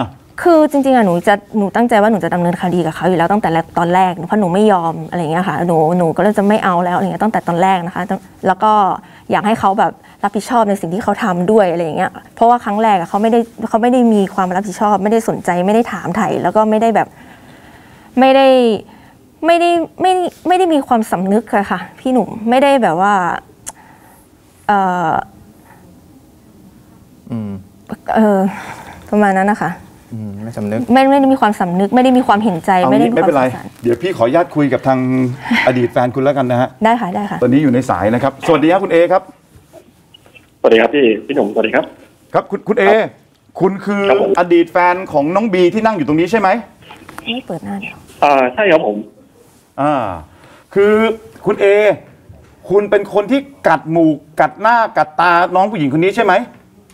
คือจริงๆอะหนูจะหนูตั้งใจว่าหนูจะดำเนินคดีกับเขาอยู่แล้วตั้งแต่ตอนแรกเพราะหนูไม่ยอมอะไรอย่างเงี้ยค่ะหนูหนูก็เลยจะไม่เอาแล้วอะไรเงี้ยตั้งแต่ตอนแรกนะคะแล้วก็อยากให้เขาแบบรับผิดชอบในสิ่งที่เขาทำด้วยอะไรอย่างเงี้ยเพราะว่าครั้งแรกอะเขาไม่ได้เขาไม่ได้มีความรับผิดชอบไม่ได้สนใจไม่ได้ถามไถ่แล้วก็ไม่ได้แบบไม่ได้ไม่ได้ไม่ไม่ได้มีความสำนึกอะค่ะพี่หนุ่มไม่ได้แบบว่าเอออืมเออประมาณนั้นนะคะอืมไม่สำนึกไม่ไม่ได้มีความสำนึกไม่ได้มีความเห็นใจไม่ได้มีความสงสารเดี๋ยวพี่ขออนุญาตคุยกับทางอดีตแฟนคุณแล้วกันนะฮะได้ค่ะได้ค่ะตอนนี้อยู่ในสายนะครับสวัสดีครับคุณเอครับสวัสดีครับพี่พี่หนุ่มสวัสดีครับครับคุณคุณเอคุณคืออดีตแฟนของน้องบีที่นั่งอยู่ตรงนี้ใช่ไหมไม่เปิดหน้าเดี๋ยวอ่าใช่ครับผมอ่าคือคุณเอคุณเป็นคนที่กัดหมูกัดหน้ากัดตาน้องผู้หญิงคนนี้ใช่ไหม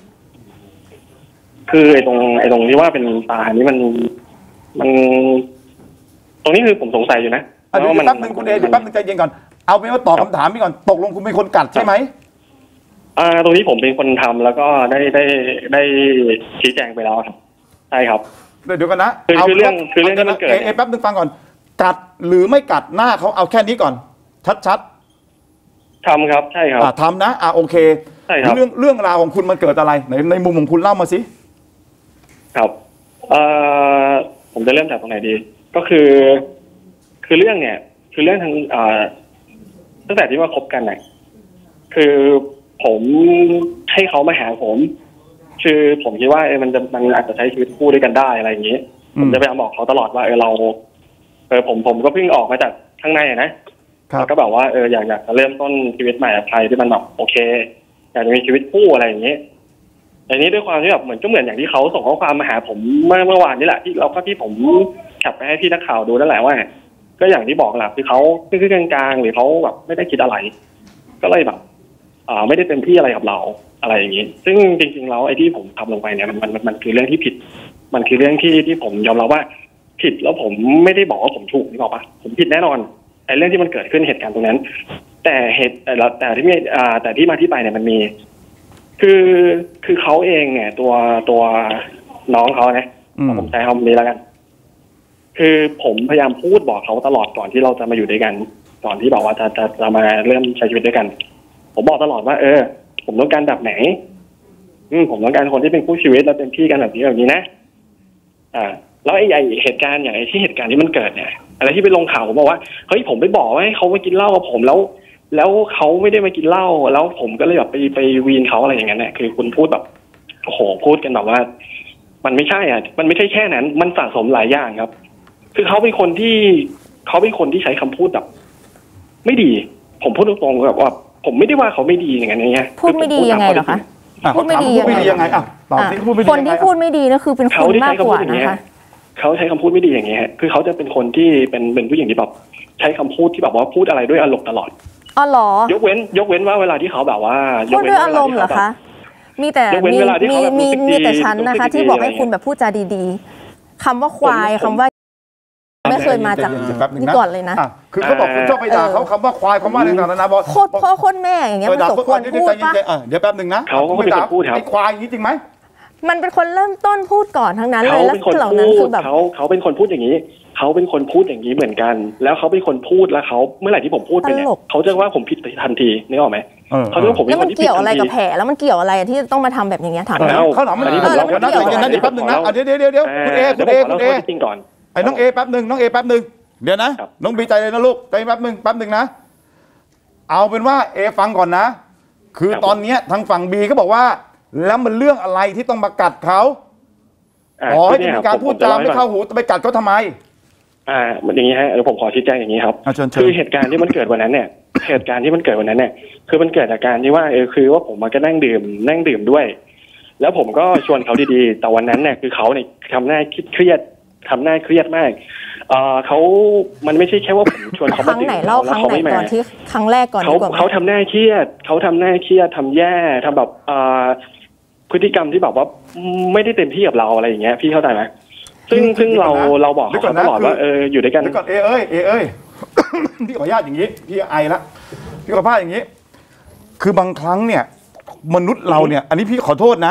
คือไอ้ตรงไอ้ตรงที่ว่าเป็นตานี้มันมันตรงนี้คือผมสงสัยอยู่นะเดี๋ยวแป๊บนึงคุณเอเดี๋ยวแป๊บนึงใจเย็นก่อนเอาเป็นว่าตอบคำถามพี่ก่อนตกลงคุณเป็นคนกัดใช่ไหมอ่าตรงนี้ผมเป็นคนทำแล้วก็ได้ได้ได้ชี้แจงไปแล้วครับใช่ครับเดี๋ยวกันนะคือเรื่องคือเรื่องที่มันเกิดเอแป๊บนึงฟังก่อนกัดหรือไม่กัดหน้าเขาเอาแค่นี้ก่อนชัดๆทำครับใช่ครับทำนะอ่าโอเคใช่ครับเรื่องเรื่องราวของคุณมันเกิดอะไรในในมุมของคุณเล่ามาสิครับเอ่อผมจะเริ่มจากตรงไหนดีก็คือคือเรื่องเนี่ยคือเรื่องทางอ่าตั้งแต่ที่ว่าคบกันเนี่ยคือผมให้เขามาหาผมคือผมคิดว่าเออมันจะมันอาจจะใช้ชีวิตคู่ด้วยกันได้อะไรอย่างนี้ผมจะพยายามบอกเขาตลอดว่าเออเราเออผมผมก็เพิ่งออกมาจากข้างในนะแล้วก็แบบว่าเอออยากอยากจะเริ่มต้นชีวิตใหม่กับใครที่มันแบบโอเคอยากจะมีชีวิตคู่อะไรอย่างนี้อันนี้ด้วยความที่แบบเหมือนก็เหมือนอย่างที่เขาส่งข้อความมาหาผมเมื่อเมื่อวานนี่แหละที่เราก็ที่ผมขับไปให้พี่นักข่าวดูนั่นแหละว่าก็อย่างที่บอกแหละคือเขาคือกลางๆหรือเขาแบบไม่ได้คิดอะไรก็เลยแบบอ่าไม่ได้เต็มที่อะไรกับเราอะไรอย่างนี้ซึ่งจริงๆแล้วไอ้ที่ผมทำลงไปเนี่ยมันมันมันคือเรื่องที่ผิดมันคือเรื่องที่ที่ผมยอมรับว่าผิดแล้วผมไม่ได้บอกว่าผมถูกนี่หรอกปะผมผิดแน่นอนไอ้เรื่องที่มันเกิดขึ้นเหตุการณ์ตรงนั้น แต่เหตุแต่แต่ที่มีอ่าแต่ที่มาที่ไปเนี่ยมันมีคือคือเขาเองเนี่ยตัวตัวน้องเขานะผมใช้คำนี้แล้วกันคือผมพยายามพูดบอกเขาตลอดก่อนที่เราจะมาอยู่ด้วยกันก่อนที่บอกว่าจะจะจะมาเริ่มใช้ชีวิตด้วยกันผมบอกตลอดว่าเออผมต้องการแบบไหนอืมผมต้องการคนที่เป็นคู่ชีวิตแล้วเป็นพี่กันแบบนี้แบบนี้นะอ่าแล้วไอ้ไอ้เหตุการณ์อย่างไอ้ที่เหตุการณ์ที่มันเกิดเนี่ยอะไรที่ไปลงข่าวผมบอกว่าเฮ้ยผมไปบอกว่าให้เขามากินเหล้ากับผมแล้วแล้วเขาไม่ได้มากินเหล้าแล้วผมก็เลยแบบไปไปวีนเขาอะไรอย่างเงี้ยเนี่ยคือคุณพูดแบบโอ้โหพูดกันแบบว่ามันไม่ใช่อ่ะมันไม่ใช่แค่นั้นมันสะสมหลายอย่างครับคือเขาเป็นคนที่เขาเป็นคนที่ใช้คำพูดแบบไม่ดีผมพูดตรงๆแบบว่าผมไม่ได้ว่าเขาไม่ดีอย่างเงี้ยพูดไม่ดียังไงเหรอคะพูดไม่ดียังไงอ่ะตอบที่พูดไม่ดีคนที่พูดไม่ดีนั่นคือเป็นคนมากกว่านะคะเขาใช้คำพูดไม่ดีอย่างเงี้ยคือเขาจะเป็นคนที่เป็นเป็นผู้หญิงที่แบบใช้คำพูดที่แบบว่าพูดอะไรด้วยอารมณ์ตลอดอ๋อเหรอยกเว้นยกเว้นว่าเวลาที่เขาแบบว่าพูดด้วยอารมณ์เหรอคะมีแต่มีมีมีมีแต่ฉันนะคะที่บอกให้คุณแบบพูดจาดีๆคำว่าควายคำว่าไม่เคยมาจากนี่ก่อนเลยนะคือเขาบอกคุณชอบไปด่าเขาคำว่าควายคำว่าอะไรต่างๆนะบอกโคตรพ่อโคตรแม่อย่างเงี้ยมันสมควรพูดปะเดี๋ยวแป๊บหนึ่งนะเขาไม่ได้พูดครับไอ้ควายอย่างนี้จริงไหมมันเป็นคนเริ่มต้นพูดก่อนทั้งนั้นเลยแล้วเหล่านั้นคือแบบเขาเขาเป็นคนพูดอย่างนี้เขาเป็นคนพูดอย่างนี้เหมือนกันแล้วเขาเป็นคนพูดแล้วเขาเมื่อไหร่ที่ผมพูดไปเนี่ยเขาจะว่าผมผิดทันทีนึกออกไหมเขาจะว่าผมแล้วมันเกี่ยวอะไรกับแผลแล้วมันเกี่ยวอะไรที่ต้องมาทำแบบอย่างเงี้ยถามเขาถามมันเกี่ยวอะไรนะเดี๋ยวแป๊บนึงนะเดี๋ยวเดี๋ยวเดี๋ยวคุณเอคุณเอคุณเอไอ้น้องเอแป๊บนึงน้องเอแป๊บนึงเดี๋ยวนะน้องบีใจเลยนะลูกใจแป๊บนึงแป๊บนึงนะเอาเป็นว่าเอฟังก่อนนะคือตอนนี้ทางฝั่งบีก็บอกว่าแล้วมันเรื่องอะไรที่ต้องมากัดเขาอ๋อให้มีการพูดจาไม่เข้าหูไปกัดเขาทำไมอ่ามันอย่างนี้ฮะเดี๋ยวผมขอชี้แจงอย่างนี้ครับคือเหตุการณ์ที่มันเกิดวันนั้นเนี่ยเหตุการณ์ที่มันเกิดวันนั้นเนี่ยคือมันเกิดจากการที่ว่าเออคือว่าผมมาก็นั่งดื่มนั่งดื่มด้วยแล้วผมก็ชวนเขาดีๆแต่วันนั้นเนี่ยคือเขาเนี่ยทำหน้าเครียดทำหน้าเครียดมากเอ่อเขามันไม่ใช่แค่ว่าผมชวนเขามาดื่มแล้วเขาไม่มาก่อนที่ครั้งแรกก่อนเขาเขาทำหน้าเครียดเขาทำหน้าเครียดทำแย่ทำแบบอ่าพฤติกรรมที่แบบว่าไม่ได้เต็มที่กับเราอะไรอย่างเงี้ยพี่เข้าใจไหมซึ่งซึ่งเราเราบอกเขาตลอดว่าเอออยู่ด้วยกันก่อนเอเอ้ยเอเอ้ยพี่ขออนุญาตอย่างนี้พี่ไอละพี่ขอพาดอย่างนี้คือบางครั้งเนี่ยมนุษย์เราเนี่ยอันนี้พี่ขอโทษนะ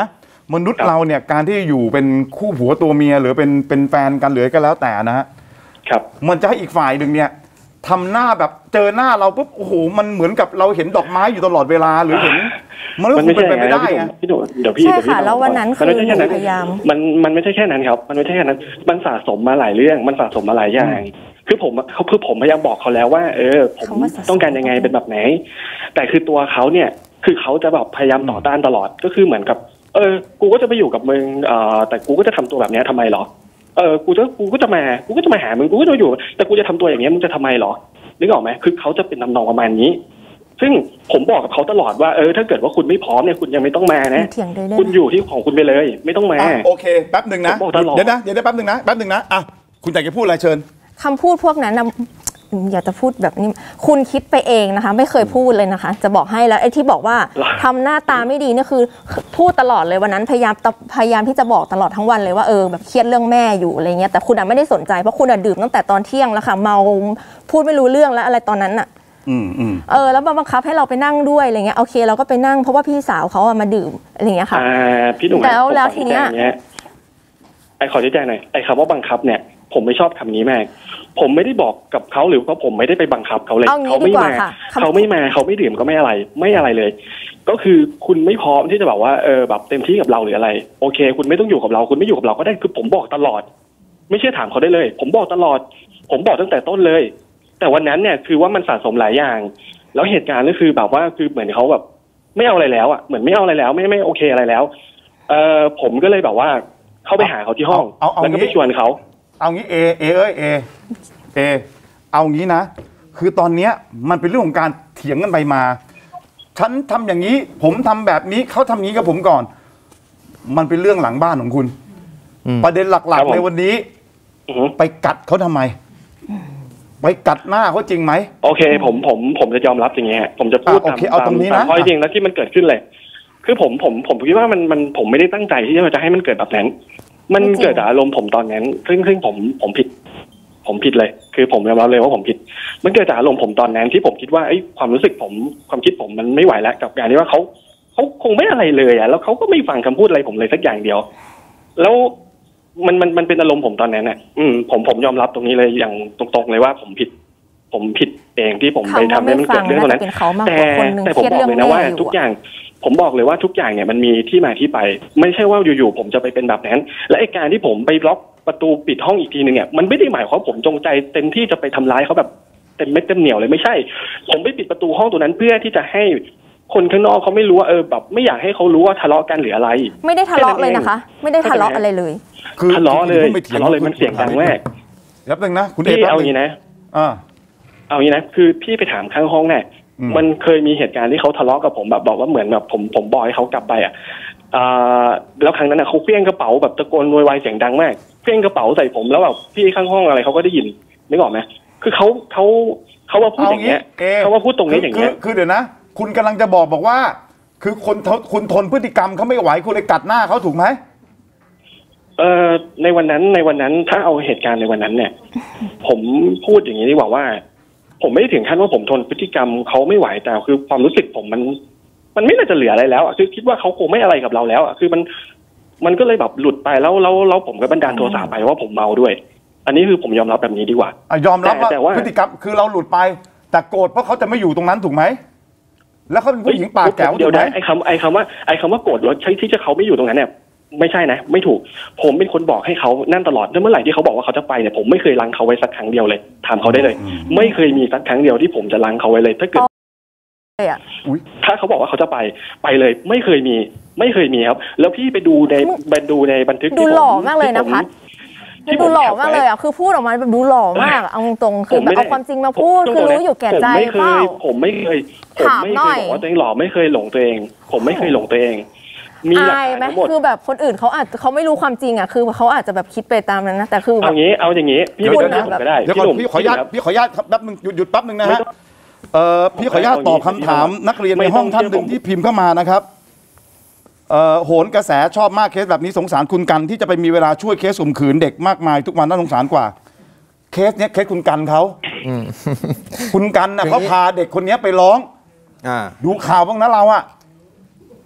มนุษย์เราเนี่ยการที่อยู่เป็นคู่ผัวตัวเมียหรือเป็นเป็นแฟนกันหรือก็แล้วแต่นะฮะครับมันจะให้อีกฝ่ายหนึ่งเนี่ยทำหน้าแบบเจอหน้าเราปุ๊บโอ้โหมันเหมือนกับเราเห็นดอกไม้อยู่ตลอดเวลาหรือเห็นมันไม่เป็นไปไม่ได้ไงพี่หนุ่มเดี๋ยวพี่ใช่ค่ะแล้ววันนั้นคือหนูพยายามมันมันไม่ใช่แค่นั้นครับมันไม่ใช่แค่นั้นมันสะสมมาหลายเรื่องมันสะสมมาหลายอย่างคือผมเขาคือผมพยายามบอกเขาแล้วว่าเออผมต้องการยังไงเป็นแบบไหนแต่คือตัวเขาเนี่ยคือเขาจะแบบพยายามต่อต้านตลอดก็คือเหมือนกับเออกูก็จะไปอยู่กับมึงเอ่อแต่กูก็จะทำตัวแบบนี้ทำไมหรอเออกูจะกูก็จะมากูก็จะมาหามึงกูก็จะอยู่แต่กูจะทำตัวอย่างนี้มึงจะทำไมหรอนึกออกไหมคือเขาจะเป็นนำนองประมาณนี้ซึ่งผมบอกกับเขาตลอดว่าเออถ้าเกิดว่าคุณไม่พร้อมเนี่ยคุณยังไม่ต้องมานะคุณอยู่ที่ของคุณไปเลยไม่ต้องมาโอเคแป๊บหนึ่งนะเดี๋ยวนะเดี๋ยวแป๊บหนึ่งนะแป๊บหนึ่งนะอ่ะคุณอยากจะพูดอะไรเชิญคำพูดพวกนั้นนะอยากจะพูดแบบนี้คุณคิดไปเองนะคะไม่เคยพูดเลยนะคะจะบอกให้แล้วไอ้ที่บอกว่าทำหน้าตาไม่ดีนี่คือพูดตลอดเลยวันนั้นพยายามพยายามที่จะบอกตลอดทั้งวันเลยว่าเออแบบเครียดเรื่องแม่อยู่อะไรเงี้ยแต่คุณอ่ะไม่ได้สนใจเพราะคุณอ่ะดื่มตั้งแต่ตอนเที่ยงแล้วค่ะเมาพูดไม่รู้เรื่องแล้วอะไรตอนนั้นอ่ะอืมอืมเออแล้วมาบังคับให้เราไปนั่งด้วยอะไรเงี้ยโอเคเราก็ไปนั่งเพราะว่าพี่สาวเขาอะมาดื่มอะไรเงี้ยค่ะอ่าพี่หนุ่มแล้วแล้วทีเนี้ยไอ้ขอชี้แจงหน่อยไอ้คำว่าบังคับเนี่ยผมไม่ชอบคำนี้มากผมไม่ได้บอกกับเขาหรือว่าผมไม่ได้ไปบังคับเขาเลยเขาไม่มาเขาไม่มาเขาไม่ดื่มก็ไม่อะไรไม่อะไรเลยก็คือคุณไม่พร้อมที่จะแบบว่าเออแบบเต็มที่กับเราหรืออะไรโอเคคุณไม่ต้องอยู่กับเราคุณไม่อยู่กับเราก็ได้คือผมบอกตลอดไม่เชื่อถามเขาได้เลยผมบอกตลอดผมบอกตั้งแต่ต้นเลยแต่วันนั้นเนี่ยคือว่ามันสะสมหลายอย่างแล้วเหตุการณ์ก็คือแบบว่าคือเหมือนเขาแบบไม่เอาอะไรแล้วอ่ะเหมือนไม่เอาอะไรแล้วไม่ไม่โอเคอะไรแล้วเออผมก็เลยแบบว่าเข้าไปหาเขาที่ห้องแล้วก็ไปชวนเขาเอางี้เอเอเอ้ยเอเอเอางี้นะคือตอนเนี้ยมันเป็นเรื่องของการเถียงกันไปมาฉันทำอย่างนี้ผมทำแบบนี้เขาทำนี้กับผมก่อนมันเป็นเรื่องหลังบ้านของคุณประเด็นหลักๆในวันนี้ไปกัดเขาทำไมไปกัดหน้าเขาจริงไหมโอเคผมผมผมจะยอมรับอย่างเงี้ยผมจะพูดตามตามข้อจริงแล้วที่มันเกิดขึ้นเลยคือผมผมผมคิดว่ามันมันผมไม่ได้ตั้งใจที่จะให้มันเกิดแบบนั้นมันเกิดจากอารมณ์ผมตอนนั้นซึ่งซึ่งผมผมผิดผมผิดเลยคือผมยอมรับเลยว่าผมผิดมันเกิดจากอารมณ์ผมตอนนั้นที่ผมคิดว่าไอ้ความรู้สึกผมความคิดผมมันไม่ไหวแล้วกับการที่ว่าเขาเขาคงไม่อะไรเลยอ่ะแล้วเขาก็ไม่ฟังคำพูดอะไรผมเลยสักอย่างเดียวแล้วมันมันมันเป็นอารมณ์ผมตอนนั้นอ่ะอืมผมผมยอมรับตรงนี้เลยอย่างตรงๆเลยว่าผมผิดผมผิดเองที่ผมไปทำให้มันเกิดเรื่องนั้นแต่แต่ผมบอกเลยนะว่าทุกอย่างผมบอกเลยว่าทุกอย่างเนี่ยมันมีที่มาที่ไปไม่ใช่ว่าอยู่ๆผมจะไปเป็นแบบนั้นและไอ้การที่ผมไปล็อกประตูปิดห้องอีกทีนึงเนี่ยมันไม่ได้หมายความผมจงใจเต็มที่จะไปทำร้ายเขาแบบเต็มเม็ดเต็มเหนียวเลยไม่ใช่ผมไปปิดประตูห้องตัวนั้นเพื่อที่จะให้คนข้างนอกเขาไม่รู้ว่าเออแบบไม่อยากให้เขารู้ว่าทะเลาะกันหรืออะไรไม่ได้ทะเลาะเลยนะคะไม่ได้ทะเลาะอะไรเลยคือทะเลาะเลยทะเลาะเลยมันเสียงดังมากแป๊บนึงนะคุณเอเอาอย่างนี้นะอ่าเอาอย่างนี้นะคือพี่ไปถามข้างห้องเนี่ยมันเคยมีเหตุการณ์ที่เขาทะเลาะกับผมแบบบอกว่าเหมือนแบบผมผมบอกให้เขากลับไปอ่ะแล้วครั้งนั้นเขาเฟี้ยงกระเป๋าแบบตะโกนโวยวายเสียงดังมากเฟี้ยงกระเป๋าใส่ผมแล้วแบบพี่ข้างห้องอะไรเขาก็ได้ยินนึกออกไหมคือเขาเขาเขาว่าพูดอย่างเงี้ยเขาว่าพูดตรงนี้อย่างเงี้ยคือเดี๋ยวนะคุณกำลังจะบอกบอกว่าคือคนคุณทนพฤติกรรมเขาไม่ไหวคุณเลยกัดหน้าเขาถูกไหมเอ่อในวันนั้นในวันนั้นถ้าเอาเหตุการณ์ในวันนั้นเนี่ยผมพูดอย่างนี้ดีกว่าว่าผมไม่ได้ถึงขั้นว่าผมทนพฤติกรรมเขาไม่ไหวแต่คือความรู้สึกผมมันมันไม่น่าจะเหลืออะไรแล้วอ่ะคือคิดว่าเขาคงไม่อะไรกับเราแล้วอ่ะคือมันมันก็เลยแบบหลุดไปแล้วแล้วแล้วผมก็บันดาลโทสะไปว่าผมเมาด้วยอันนี้คือผมยอมรับแบบนี้ดีกว่าอ่ะยอมรับว่าพฤติกรรมคือเราหลุดไปแต่โกรธเพราะเขาจะไม่อยู่ตรงนั้นถูกไหมแล้วเขาเป็นผู้หญิงปากแจ๋วเดี๋ยวนะไอ้คำไอ้คำว่าไอ้คำว่าโกรธแล้วใช้ที่จะเขาไม่อยู่ตรงนั้นเนี่ยไม่ใช่นะไม่ถูกผมเป็นคนบอกให้เขานั่นตลอดแล้วเมื่อไหร่ที่เขาบอกว่าเขาจะไปเนี่ยผมไม่เคยลังเขาไว้สักครั้งเดียวเลยถามเขาได้เลยไม่เคยมีสักครั้งเดียวที่ผมจะลังเขาไว้เลยถ้าเกิดถ้าเขาบอกว่าเขาจะไปไปเลยไม่เคยมีไม่เคยมีครับแล้วพี่ไปดูในไปดูในบันทึกดูหล่อมากเลยนะพัดดูหล่อมากเลยอ่ะคือพูดออกมาแบบดูหล่อมากเอาตรงๆคือเอาความจริงมาพูดคือรู้อยู่แก่ใจเปล่าผมไม่เคยผมไม่เคยบอกว่าตัวเองหล่อไม่เคยหลงตัวเองผมไม่เคยหลงตัวเองมีหลักฐานทั้งหมดคือแบบคนอื่นเขาอาจเขาไม่รู้ความจริงอ่ะคือเขาอาจจะแบบคิดไปตามนั้นนะแต่คือเอาอย่างนี้เอาอย่างนี้พี่พูดนะก็ได้เดี๋ยวก่อนพี่ขออนุญาตพี่ขออนุญาตแป๊บนึงหยุดหยุดแป๊บนึงนะฮะเอ่อพี่ขออนุญาตตอบคำถามนักเรียนในห้องท่านหนึ่งที่พิมพ์เข้ามานะครับเอ่อโหนกระแสชอบมากเคสแบบนี้สงสารคุณกันที่จะไปมีเวลาช่วยเคสข่มขืนเด็กมากมายทุกวันน่าสงสารกว่าเคสเนี้ยเคสคุณกันเขาคุณกันน่ะเขาพาเด็กคนนี้ไปร้องดูข่าวบ้างนะเราอะ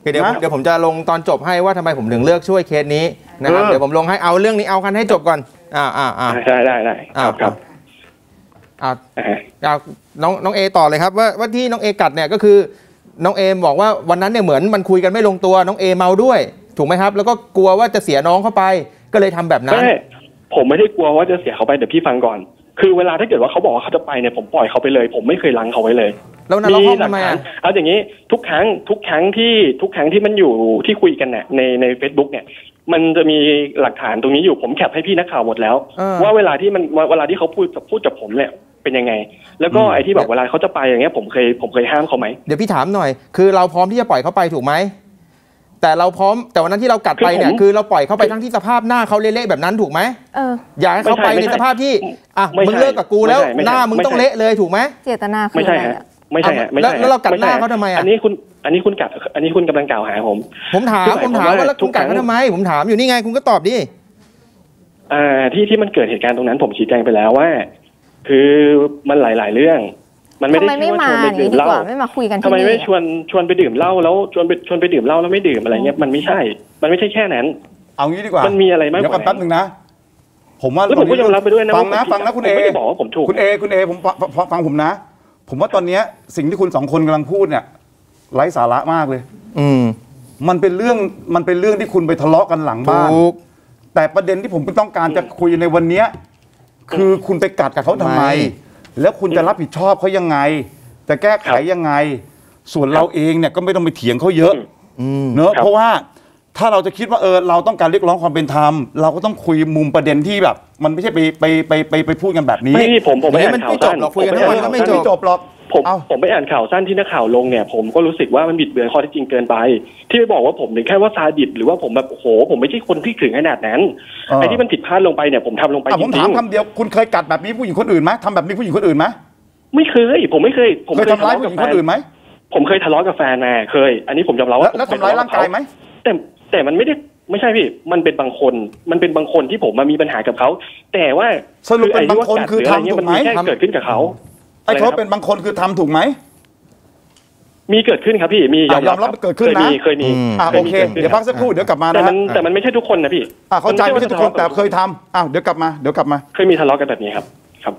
เดี๋ยวนะเดี๋ยวผมจะลงตอนจบให้ว่าทำไมผมถึงเลือกช่วยเคสนี้นะครับเออเดี๋ยวผมลงให้เอาเรื่องนี้เอากันให้จบก่อนอ่าอ่าอ่าได้ได้ได้ครับครับอ่าอ่าเอาน้องน้องเอต่อเลยครับว่าว่าที่น้องเอกัดเนี่ยก็คือน้องเอบอกว่าวันนั้นเนี่ยเหมือนมันคุยกันไม่ลงตัวน้องเอเมาด้วยถูกไหมครับแล้วก็กลัวว่าจะเสียน้องเข้าไปก็เลยทำแบบนั้นไม่ผมไม่ได้กลัวว่าจะเสียเขาไปเดี๋ยวพี่ฟังก่อน คือเวลาถ้าเกิดว่าเขาบอกว่าเขาจะไปเนี่ยผมปล่อยเขาไปเลย ผมไม่เคยลังเขาไว้เลยแล้วนรกห้องทำไมอ่ะเอาอย่างนี้ทุกครั้งทุกครั้งที่ทุกครั้งที่มันอยู่ที่คุยกันเนี่ยในใน Facebook เนี่ยมันจะมีหลักฐานตรงนี้อยู่ผมแคปให้พี่นักข่าวหมดแล้ว ว่าเวลาที่มันเวลาที่เขาพูดพูดกับผมเนี่ยเป็นยังไง แล้วก็ไอ้ที่แบบเวลาเขาจะไปอย่างเงี้ยผมเคยผมเคยห้ามเขาไหมเดี๋ยวพี่ถามหน่อยคือเราพร้อมที่จะปล่อยเขาไปถูกไหมแต่เราพร้อมแต่วันนั้นที่เรากัดไปเนี่ยคือเราปล่อยเขาไปทั้งที่สภาพหน้าเขาเละๆแบบนั้นถูกไหมเอออย่าให้เขาไปในสภาพที่อ่ะมึงเลิกกับกูแล้วหน้ามึงต้องเละเลยถูกไหมเจตนาคือไม่อะใช่ไรฮะอะไม่ใช่ฮะไม่ใช่แล้วเรากัดหน้าเขาทำไมอ่ะอันนี้คุณอันนี้คุณกัดอันนี้คุณกำลังกล่าวหาผมผมถามผมถามว่าแล้วคุณกัดเขาทำไมผมถามอยู่นี่ไงคุณก็ตอบดิอ่าที่ที่มันเกิดเหตุการณ์ตรงนั้นผมชี้แจงไปแล้วว่า คือมันหลาย ๆ เรื่อง มันไม่ทำได้ไมไม่แค่ว่ามาชวนไปอย่างดื่นี้มดีเหล้ากว่าไม่มาคุยกันทำที่ไมนี่ไม่ชวนชวนไปดื่มเหล้าแล้วชวนไปชวนไปดื่มเหล้าแล้วไม่ดื่มอะไรเงี้ยมันไม่ใช่ มันไม่ใช่แค่นั้นเอางี้ดีกว่ามันมีอะไรมากกเดี๋ยวว่าก่อนแป๊บหนึ่งนะ ผมว่าแล้วผมก็ยอมรับไปด้วยนะฟังนะว่าผมผิดฟังนะคุณเอผมไม่ได้บอกว่าผมถูกคุณเอคุณเอผมฟังฟังฟังผมนะ ผมว่าตอนเนี้ยสิ่งที่คุณสองคนกำลังพูดเนี่ยไร้สาระมากเลยอืมมันเป็นเรื่องมันเป็นเรื่องที่คุณไปทะเลาะกันหลังบ้านถูกแต่ประเด็นที่ผมต้องการจะคุยในวันเนี้ยคือคุณไปกัดกับเขาทำไมทำไมแล้วคุณจะรับผิดชอบเขายังไง จะแก้ไขยังไง ส่วนเราเองเนี่ยก็ไม่ต้องไปเถียงเขาเยอะอืมเนอะครับเพราะว่าถ้าเราจะคิดว่าเออเราต้องการเรียกร้องความเป็นธรรมเราก็ต้องคุยมุมประเด็นที่แบบ มันไม่ใช่ไปไปไปไปไปพูดกันแบบนี้ไม่ผมผมไปเฮ้ยอ่ามันนข่าไม่วจบสั้นหรอกคุยกันผทั้งวันปก็อ่าไม่ข่าวจสั้นจบหรอกผมเอ้าผมไปอ่านข่าวสั้นที่นักข่าวลงเนี่ยผมก็รู้สึกว่ามันบิดเบือนข้อเท็จจริงเกินไป ที่ไปบอกว่าผมเป็นแค่ว่าซาดิสหรือว่าผมแบบโอ้โหผมไม่ใช่คนที่ถึงขนาดนั้นเออไอ้ที่มันผิดพลาดลงไปเนี่ยผมทำลงไปอ่ะจผมริถามงคำเดียวคุณเคยกัดแบบนี้ผู้หญิงคนอื่นไหมทำแบบนี้ผู้หญิงคนอื่นไหมๆไม่เคย ผมไม่เคย ผมเคยทำร้ายผู้หญิงคนอื่นไหมผมเคยทะเลาะกับแฟนมาเคย อันนี้ผมยอมรับแล้วว่าแล้วทำร้ายร่างกายไหมแต่แต่มันไม่ได้ไม่ใช่พี่มันเป็นบางคนมันเป็นบางคนที่ผมมามีปัญหากับเขาแต่ว่าสรุปเป็นบางคนคือทำถูกไหมนแค่เกิดขึ้นกับเขาไอ้เขาเป็นบางคนคือทำถูกไหมมีเกิดขึ้นครับพี่มีอ่ะยอมรับเกิดขึ้นนะเคยมีเคยมีอ่ะเคโอยมีเคกิขึ้นเดี๋ยวพักสักครู่เดี๋ยวกลับมาแต่นะมัฮะนแต่มันไม่ใช่ทุกคนนะพี่อ่ะเข้าใจไม่ใช่ทุกคนแต่เคยทำอ้าวเดี๋ยวกลับมาเดี๋ยวกลับมาเคยมีทะเลาะกันแบบนี้ครับครับ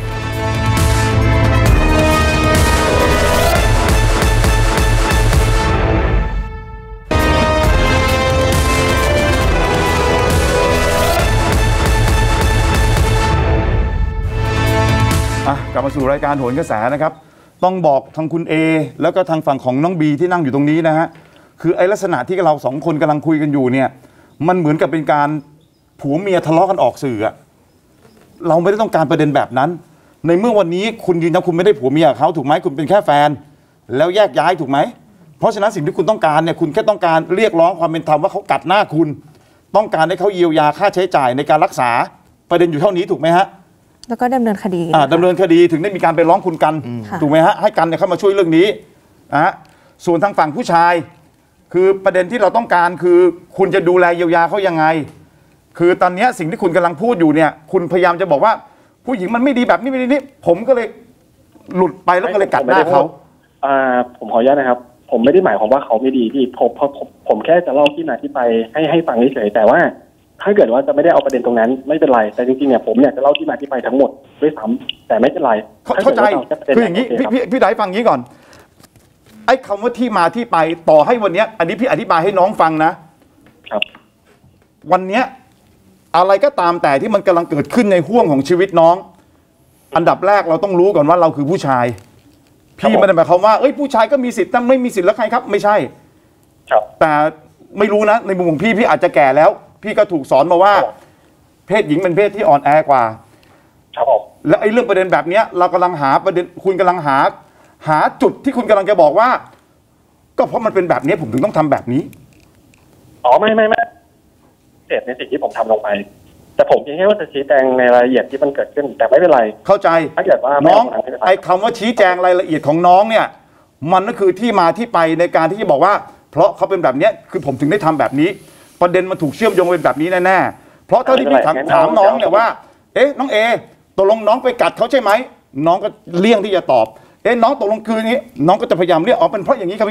อ่ะกลับมาสู่รายการโหนกระแสนะครับต้องบอกทางคุณเอแล้วก็ทางฝั่งของน้องบีที่นั่งอยู่ตรงนี้นะฮะคือไอ้ลักษณะที่เราสองคนกำลังคุยกันอยู่เนี่ยมันเหมือนกับเป็นการผัวเมียทะเลาะกันออกสื่ออะเราไม่ได้ต้องการประเด็นแบบนั้น ในเมื่อวันนี้คุณยืนยันคุณไม่ได้ผัวเมียกับเขาถูกไหมคุณเป็นแค่แฟน แล้วแยกย้ายถูกไหมเพราะฉะนั้นสิ่งที่คุณต้องการเนี่ยคุณแค่ต้องการเรียกร้องความเป็นธรรมว่าเขากัดหน้าคุณ ต้องการให้เขาเยียวยาค่าใช้จ่ายในการรักษาประเด็นอยู่เท่านี้ถูกไหมฮะแล้วก็ดำเนินคดีอ่าดำเนินคดีถึงได้มีการไปร้องคุณกันค่ะถูกไหมฮะให้กันเนี่ยเข้ามาช่วยเรื่องนี้นะฮะส่วนทางฝั่งผู้ชาย คือประเด็นที่เราต้องการคือคุณจะดูแลเยียวยาเขายังไง คือตอนเนี้ยสิ่งที่คุณกำลังพูดอยู่เนี่ยคุณพยายามจะบอกว่าผู้หญิงมันไม่ดีแบบนี้ไม่ดีนี่ผมก็เลยหลุดไปแล้วก็เลยกัดหน้าเขาอ่าผมขออนุญาตนะครับ ผมไม่ได้หมายความว่าเขาไม่ดีพี่ผมผมผมผมแค่จะเล่าที่มาที่ไปให้ให้ฟังเฉยๆแต่ว่า ถ้าเกิดว่าจะไม่ได้เอาประเด็นตรงนั้นไม่เป็นไรแต่จริงๆเนี่ยผมอยากจะเล่าที่มาที่ไปทั้งหมดด้วยซ้ำแต่ไม่เป็นไรเข้าใจคืออย่างนี้พี่พี่พี่ไดฟังงี้ก่อนไอ้คำว่าที่มาที่ไปต่อให้วันเนี้ยอันนี้พี่อธิบายให้น้องฟังนะครับ วันเนี้ยอะไรก็ตามแต่ที่มันกำลังเกิดขึ้นในห่วงของชีวิตน้อง อันดับแรกเราต้องรู้ก่อนว่าเราคือผู้ชายพี่ไม่ได้หมายความว่าเอ้ยผู้ชายก็มีสิทธิ์แต่ไม่มีสิทธิ์แล้วใครครับไม่ใช่ครับแต่ไม่รู้นะในมุมของพี่พี่อาจจะแก่แล้ว พี่ก็ถูกสอนมาว่า เพศหญิงเป็นเพศที่อ่อนแอกว่าครับผมแล้วไอ้เรื่องประเด็นแบบเนี้ยเรากำลังหาประเด็นคุณกำลังหา หาจุดที่คุณกำลังจะบอกว่า ก็เพราะมันเป็นแบบนี้ผมถึงต้องทำแบบนี้อ๋อไม่ไม่ไม่เสร็จในสิ่งที่ผมทำลงไป แต่ผมเพียงแค่ว่าจะชี้แจงในรายละเอียดที่มันเกิดขึ้นแต่ไม่เป็นไรเข้าใจถ้าเกิดว่าน้องไม่เป็นไรไอ้คำว่าชี้แจงรายละเอียดของน้องเนี่ย มันก็คือที่มาที่ไปในการที่จะบอกว่า เพราะเขาเป็นแบบเนี้ยคือผมถึงได้ทำแบบนี้ ประเด็นมันถูกเชื่อมโยงเป็นแบบนี้แน่ๆเพราะเท่าที่พี่ถามถามน้องเนี่ยว่า เอ๊ะน้องเอตกลงน้องไปกัดเขาใช่ไหมน้องก็เลี่ยงที่จะตอบ เอ๊ะน้องตกลงคืออย่างนี้น้องก็จะพยายามเรียกอ๋อเป็นเพราะอย่างนี้ครับพี่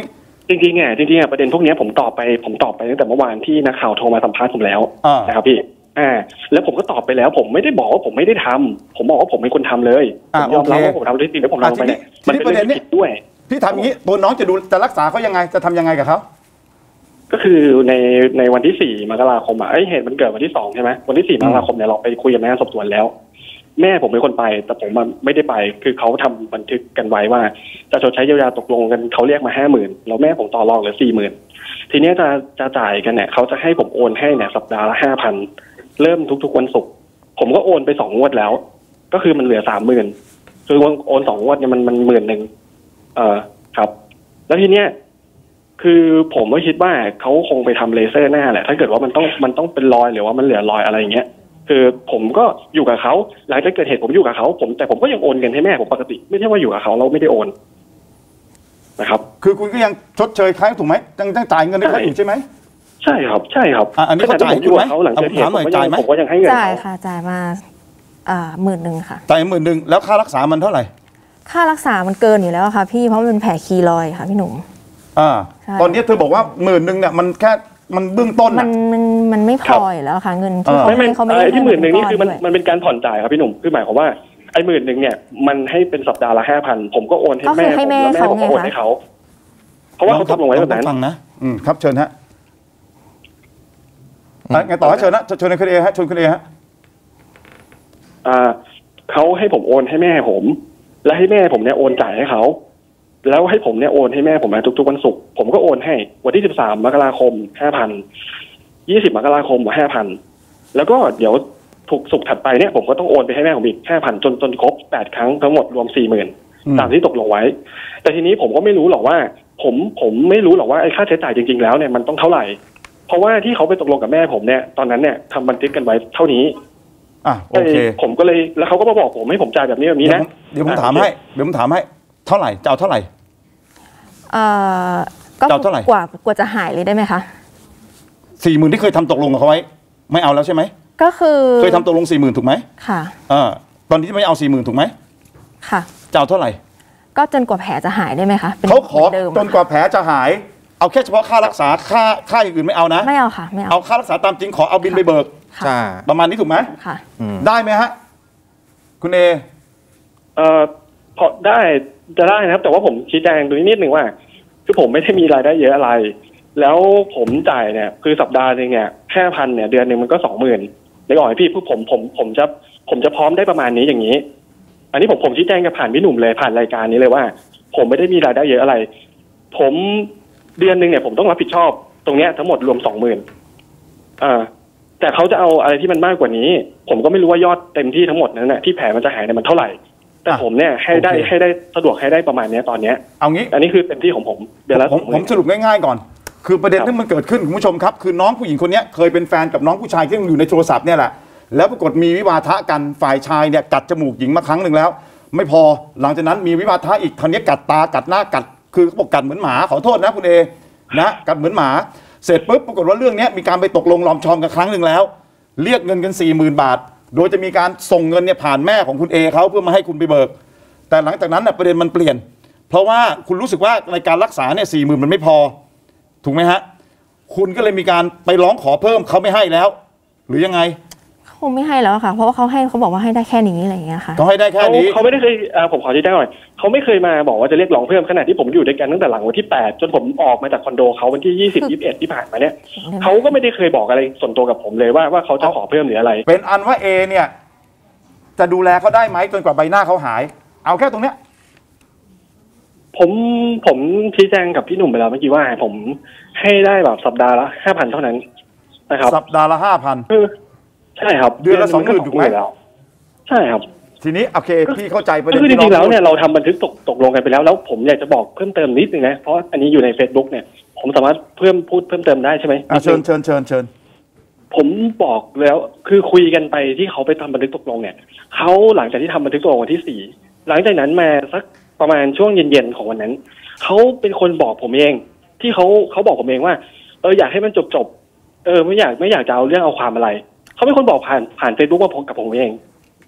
จริงๆไงจริงๆอ่ะประเด็นพวกนี้ผมตอบไปผมตอบไปตั้งแต่เมื่อวานที่นักข่าวโทรมาสัมภาษณ์ผมแล้วนะครับพี่อ่าแล้วผมก็ตอบไปแล้วผมไม่ได้บอกว่าผมไม่ได้ทำผมบอกว่าผมเป็นคนทำเลยผมยอมรับว่าผมทำด้วยจริงแล้วผมทำไปเนี่ยมันเป็นเรื่องผิดด้วยพี่ทำอย่างนี้ตัวน้องจะดูจะรักษาเขายังไงจะทำยังไงกับเขาก็คือในในวันที่สี่มกราคมอ่ะไอเหตุมันเกิดวันที่สองใช่ไหมวันที่สี่มกราคมเนี่ยเราไปคุยกับแม่สอบสวนแล้วแม่ผมเป็นคนไปแต่ผมไม่ได้ไปคือเขาทำบันทึกกันไว้ว่าจะชดใช้เยียวยาตกลงกันเขาเรียกมาห้าหมื่นแล้วแม่ผมต่อรองเหลือสี่หมื่นทีนี้จะจะจ่ายกันเนี่ยเขาจะให้ผมโอนให้เนี่ยสัปดาห์ละห้าพันเริ่มทุกๆวันศุกร์ผมก็โอนไปสองงวดแล้วก็คือมันเหลือสามหมื่นคือโอนสองงวดเนี่ยมันมันหมื่นหนึ่งเออครับแล้วทีเนี้ยคือผมก็คิดว่าเขาคงไปทำเลเซอร์หน้าแหละถ้าเกิดว่ามันต้องมันต้องเป็นรอยหรือว่ามันเหลือรอยอะไรอย่างเงี้ยคือผมก็อยู่กับเขาหลังจากเกิดเหตุผมอยู่กับเขาผมแต่ผมก็ยังโอนเงินให้แม่ผมปกติไม่ใช่ว่าอยู่กับเขาเราไม่ได้โอนนะครับคือคุณก็ยังชดเชยเขาถูกไหมยังต้องจ่ายเงินให้เขาอยู่ใช่ไหมใช่ครับใช่ครับอันนี้เขาจ่ายอยู่กับเขาหลังเกิดเหตุผมก็ยังผมก็ยังให้เงินจ่ายค่ะจ่ายมาอ่าหมื่นหนึ่งค่ะจ่ายหมื่นหนึ่งแล้วค่ารักษามันเท่าไหร่ค่ารักษามันเกินอยู่แล้วค่ะพี่เพราะมันเป็นแผลคีรอยค่ะพี่หนุ่มอ่าตอนนี้เธอบอกว่าหมื่นหนึ่งเนี่ยมันแค่มันเบื้องต้นมันมันมันไม่พออยู่แล้วค่ะเงินที่เขาไม่เขาไม่ได้ที่หมื่นหนึ่งนี่คือมันมันเป็นการผ่อนจ่ายครับพี่หนุ่มคือหมายความว่าไอ้หมื่นหนึ่งเนี่ยมันให้เป็นสัปดาห์ละห้าพันผมก็โอนให้แม่ผมแล้วแม่ผมก็โอนให้เขาเพราะว่าเขาตกลงไว้แบบนั้นฟังนะอืมครับเชิญฮะไงต่อเชิญนะเชิญคุณเอฮะเชิญคุณเอฮะอ่าเขาให้ผมโอนให้แม่ผมและให้แม่ผมเนี่ยโอนจ่ายให้เขาแล้วให้ผมเนี่ยโอนให้แม่ผมมาทุกๆวันศุกร์ผมก็โอนให้วันที่สิบสามมกราคมห้าพันยี่สิบมกราคมห้าพันแล้วก็เดี๋ยวถูกศุกร์ถัดไปเนี่ยผมก็ต้องโอนไปให้แม่ผมอีกห้าพันจนจนครบแปดครั้งทั้งหมดรวมสี่หมื่นตามที่ตกลงไว้แต่ทีนี้ผมก็ไม่รู้หรอกว่าผมผมไม่รู้หรอกว่าไอ้ค่าใช้จ่ายจริงๆแล้วเนี่ยมันต้องเท่าไหร่เพราะว่าที่เขาไปตกลงกับแม่ผมเนี่ยตอนนั้นเนี่ยทำบันทึกกันไว้เท่านี้อ่ะโอเคผมก็เลยแล้วเขาก็มาบอกผมให้ผมจ่ายแบบนี้แบบนี้นะเดี๋ยวผมถามให้เดี๋ยวผมถามให้เท่าไหร่จะเอาเท่าไหร่เอ่อก็กว่ากว่าจะหายเลยได้ไหมคะสี่หมื่นที่เคยทำตกลงกับเขาไว้ไม่เอาแล้วใช่ไหมก็คือเคยทำตกลงสี่หมื่นถูกไหมค่ะเออตอนนี้ไม่เอาสี่หมื่นถูกไหมค่ะจะเอาเท่าไหร่ก็จนกว่าแผลจะหายได้ไหมคะเขาขอจนกว่าแผลจะหายเอาแค่เฉพาะค่ารักษาค่าค่าอย่างอื่นไม่เอานะไม่เอาค่ะไม่เอาเอาค่ารักษาตามจริงขอเอาบินไปเบิกค่ะประมาณนี้ถูกไหมค่ะได้ไหมฮะคุณเอเอ่อพอได้จะได้นะครับแต่ว่าผมชี้แจงตรงนี้นิดหนึ่งว่าคือผมไม่ได้มีรายได้เยอะอะไรแล้วผมจ่ายเนี่ยคือสัปดาห์นึงเนี่ยแค่พันเนี่ยเดือนหนึ่งมันก็สองหมื่นเลยก่อนพี่ผู้ผมผมผมจะผมจะพร้อมได้ประมาณนี้อย่างนี้อันนี้ผมผมชี้แจงกับผ่านพี่หนุ่มเลยผ่านรายการนี้เลยว่าผมไม่ได้มีรายได้เยอะอะไรผมเดือนหนึ่งเนี่ยผมต้องรับผิดชอบตรงเนี้ยทั้งหมดรวมสองหมื่นอ่าแต่เขาจะเอาอะไรที่มันมากกว่านี้ผมก็ไม่รู้ว่ายอดเต็มที่ทั้งหมดนั้นเนี่ยที่แผลมันจะหายเนี่ยมันเท่าไหร่แต่ผมเนี่ยให้ได้ให้ได้สะดวกให้ได้ประมาณนี้ตอนเนี้ยเอางี้อันนี้คือเต็มที่ของผมเดี๋ยวผมผมสรุปง่ายๆก่อนคือประเด็นที่มันเกิดขึ้นคุณผู้ชมครับคือน้องผู้หญิงคนนี้เคยเป็นแฟนกับน้องผู้ชายที่อยู่ในโทรศัพท์เนี่ยแหละแล้วปรากฏมีวิวาทะกันฝ่ายชายเนี่ยกัดจมูกหญิงมาครั้งหนึ่งแล้วไม่พอหลังจากนั้นมีวิวาทะอีกครั้งนี้กัดตากัดหน้ากัดคือเขาบอกกัดเหมือนหมาขอโทษนะคุณเอนะกัดเหมือนหมาเสร็จปุ๊บปรากฏว่าเรื่องนี้มีการไปตกลงลอมชอมกันครั้งหนึ่งแล้วเรียกเงินกันสี่หมื่นบาทโดยจะมีการส่งเงินเนี่ยผ่านแม่ของคุณเอเขาเพื่อมาให้คุณไปเบิกแต่หลังจากนั้นน่ะประเด็นมันเปลี่ยนเพราะว่าคุณรู้สึกว่าในการรักษาเนี่ยสี่หมื่นมันไม่พอถูกไหมฮะคุณก็เลยมีการไปร้องขอเพิ่มเขาไม่ให้แล้วหรือยังไงคงไม่ให้แล้วค่ะเพราะว่าเขาให้เขาบอกว่าให้ได้แค่นี้อะไรอย่างเงี้ยค่ะเขาให้ได้แค่นี้เขาไม่ได้เคยผมขอชี้แจงหน่อยเขาไม่เคยมาบอกว่าจะเรียกร้องเพิ่มขณะที่ผมอยู่ด้วยกันตั้งแต่หลังวันที่แปดจนผมออกมาจากคอนโดเขาวันที่ยี่สิบ ยี่สิบเอ็ดที่ผ่านมาเนี่ยเขาก็ไม่ได้เคยบอกอะไรส่วนตัวกับผมเลยว่าว่าเขาจะขอเพิ่มหรืออะไรเป็นอันว่าเอเนี่ยจะดูแลเขาได้ไหมจนกว่าใบหน้าเขาหายเอาแค่ตรงเนี้ยผมผมชี้แจงกับพี่หนุ่มไปแล้วเมื่อกี้ว่าผมให้ได้แบบสัปดาห์ละห้าพันเท่านั้นนะครับสัปดาห์ละห้าพันใช่ครับเดือนละสองหมื่นถูกไหมใช่ครับทีนี้โอเคพี่เข้าใจประเด็นคือจริงๆแล้วเนี่ยเราทำบันทึกตกตกลงกันไปแล้วแล้วผมอยากจะบอกเพิ่มเติมนิดนึงนะเพราะอันนี้อยู่ใน Facebook เนี่ยผมสามารถเพิ่มพูดเพิ่มเติมได้ใช่ไหมเชิญเชิญเชิญเชิญผมบอกแล้วคือคุยกันไปที่เขาไปทำบันทึกตกลงเนี่ยเขาหลังจากที่ทำบันทึกตกลงวันที่สี่หลังจากนั้นมาสักประมาณช่วงเย็นๆของวันนั้นเขาเป็นคนบอกผมเองที่เขาเขาบอกผมเองว่าเอออยากให้มันจบๆเออไม่อยากไม่อยากจะเอาเรื่องเอาความอะไรเขาเป็นคนบอกผ่านผ่าน Facebook มาพบกับผมเอง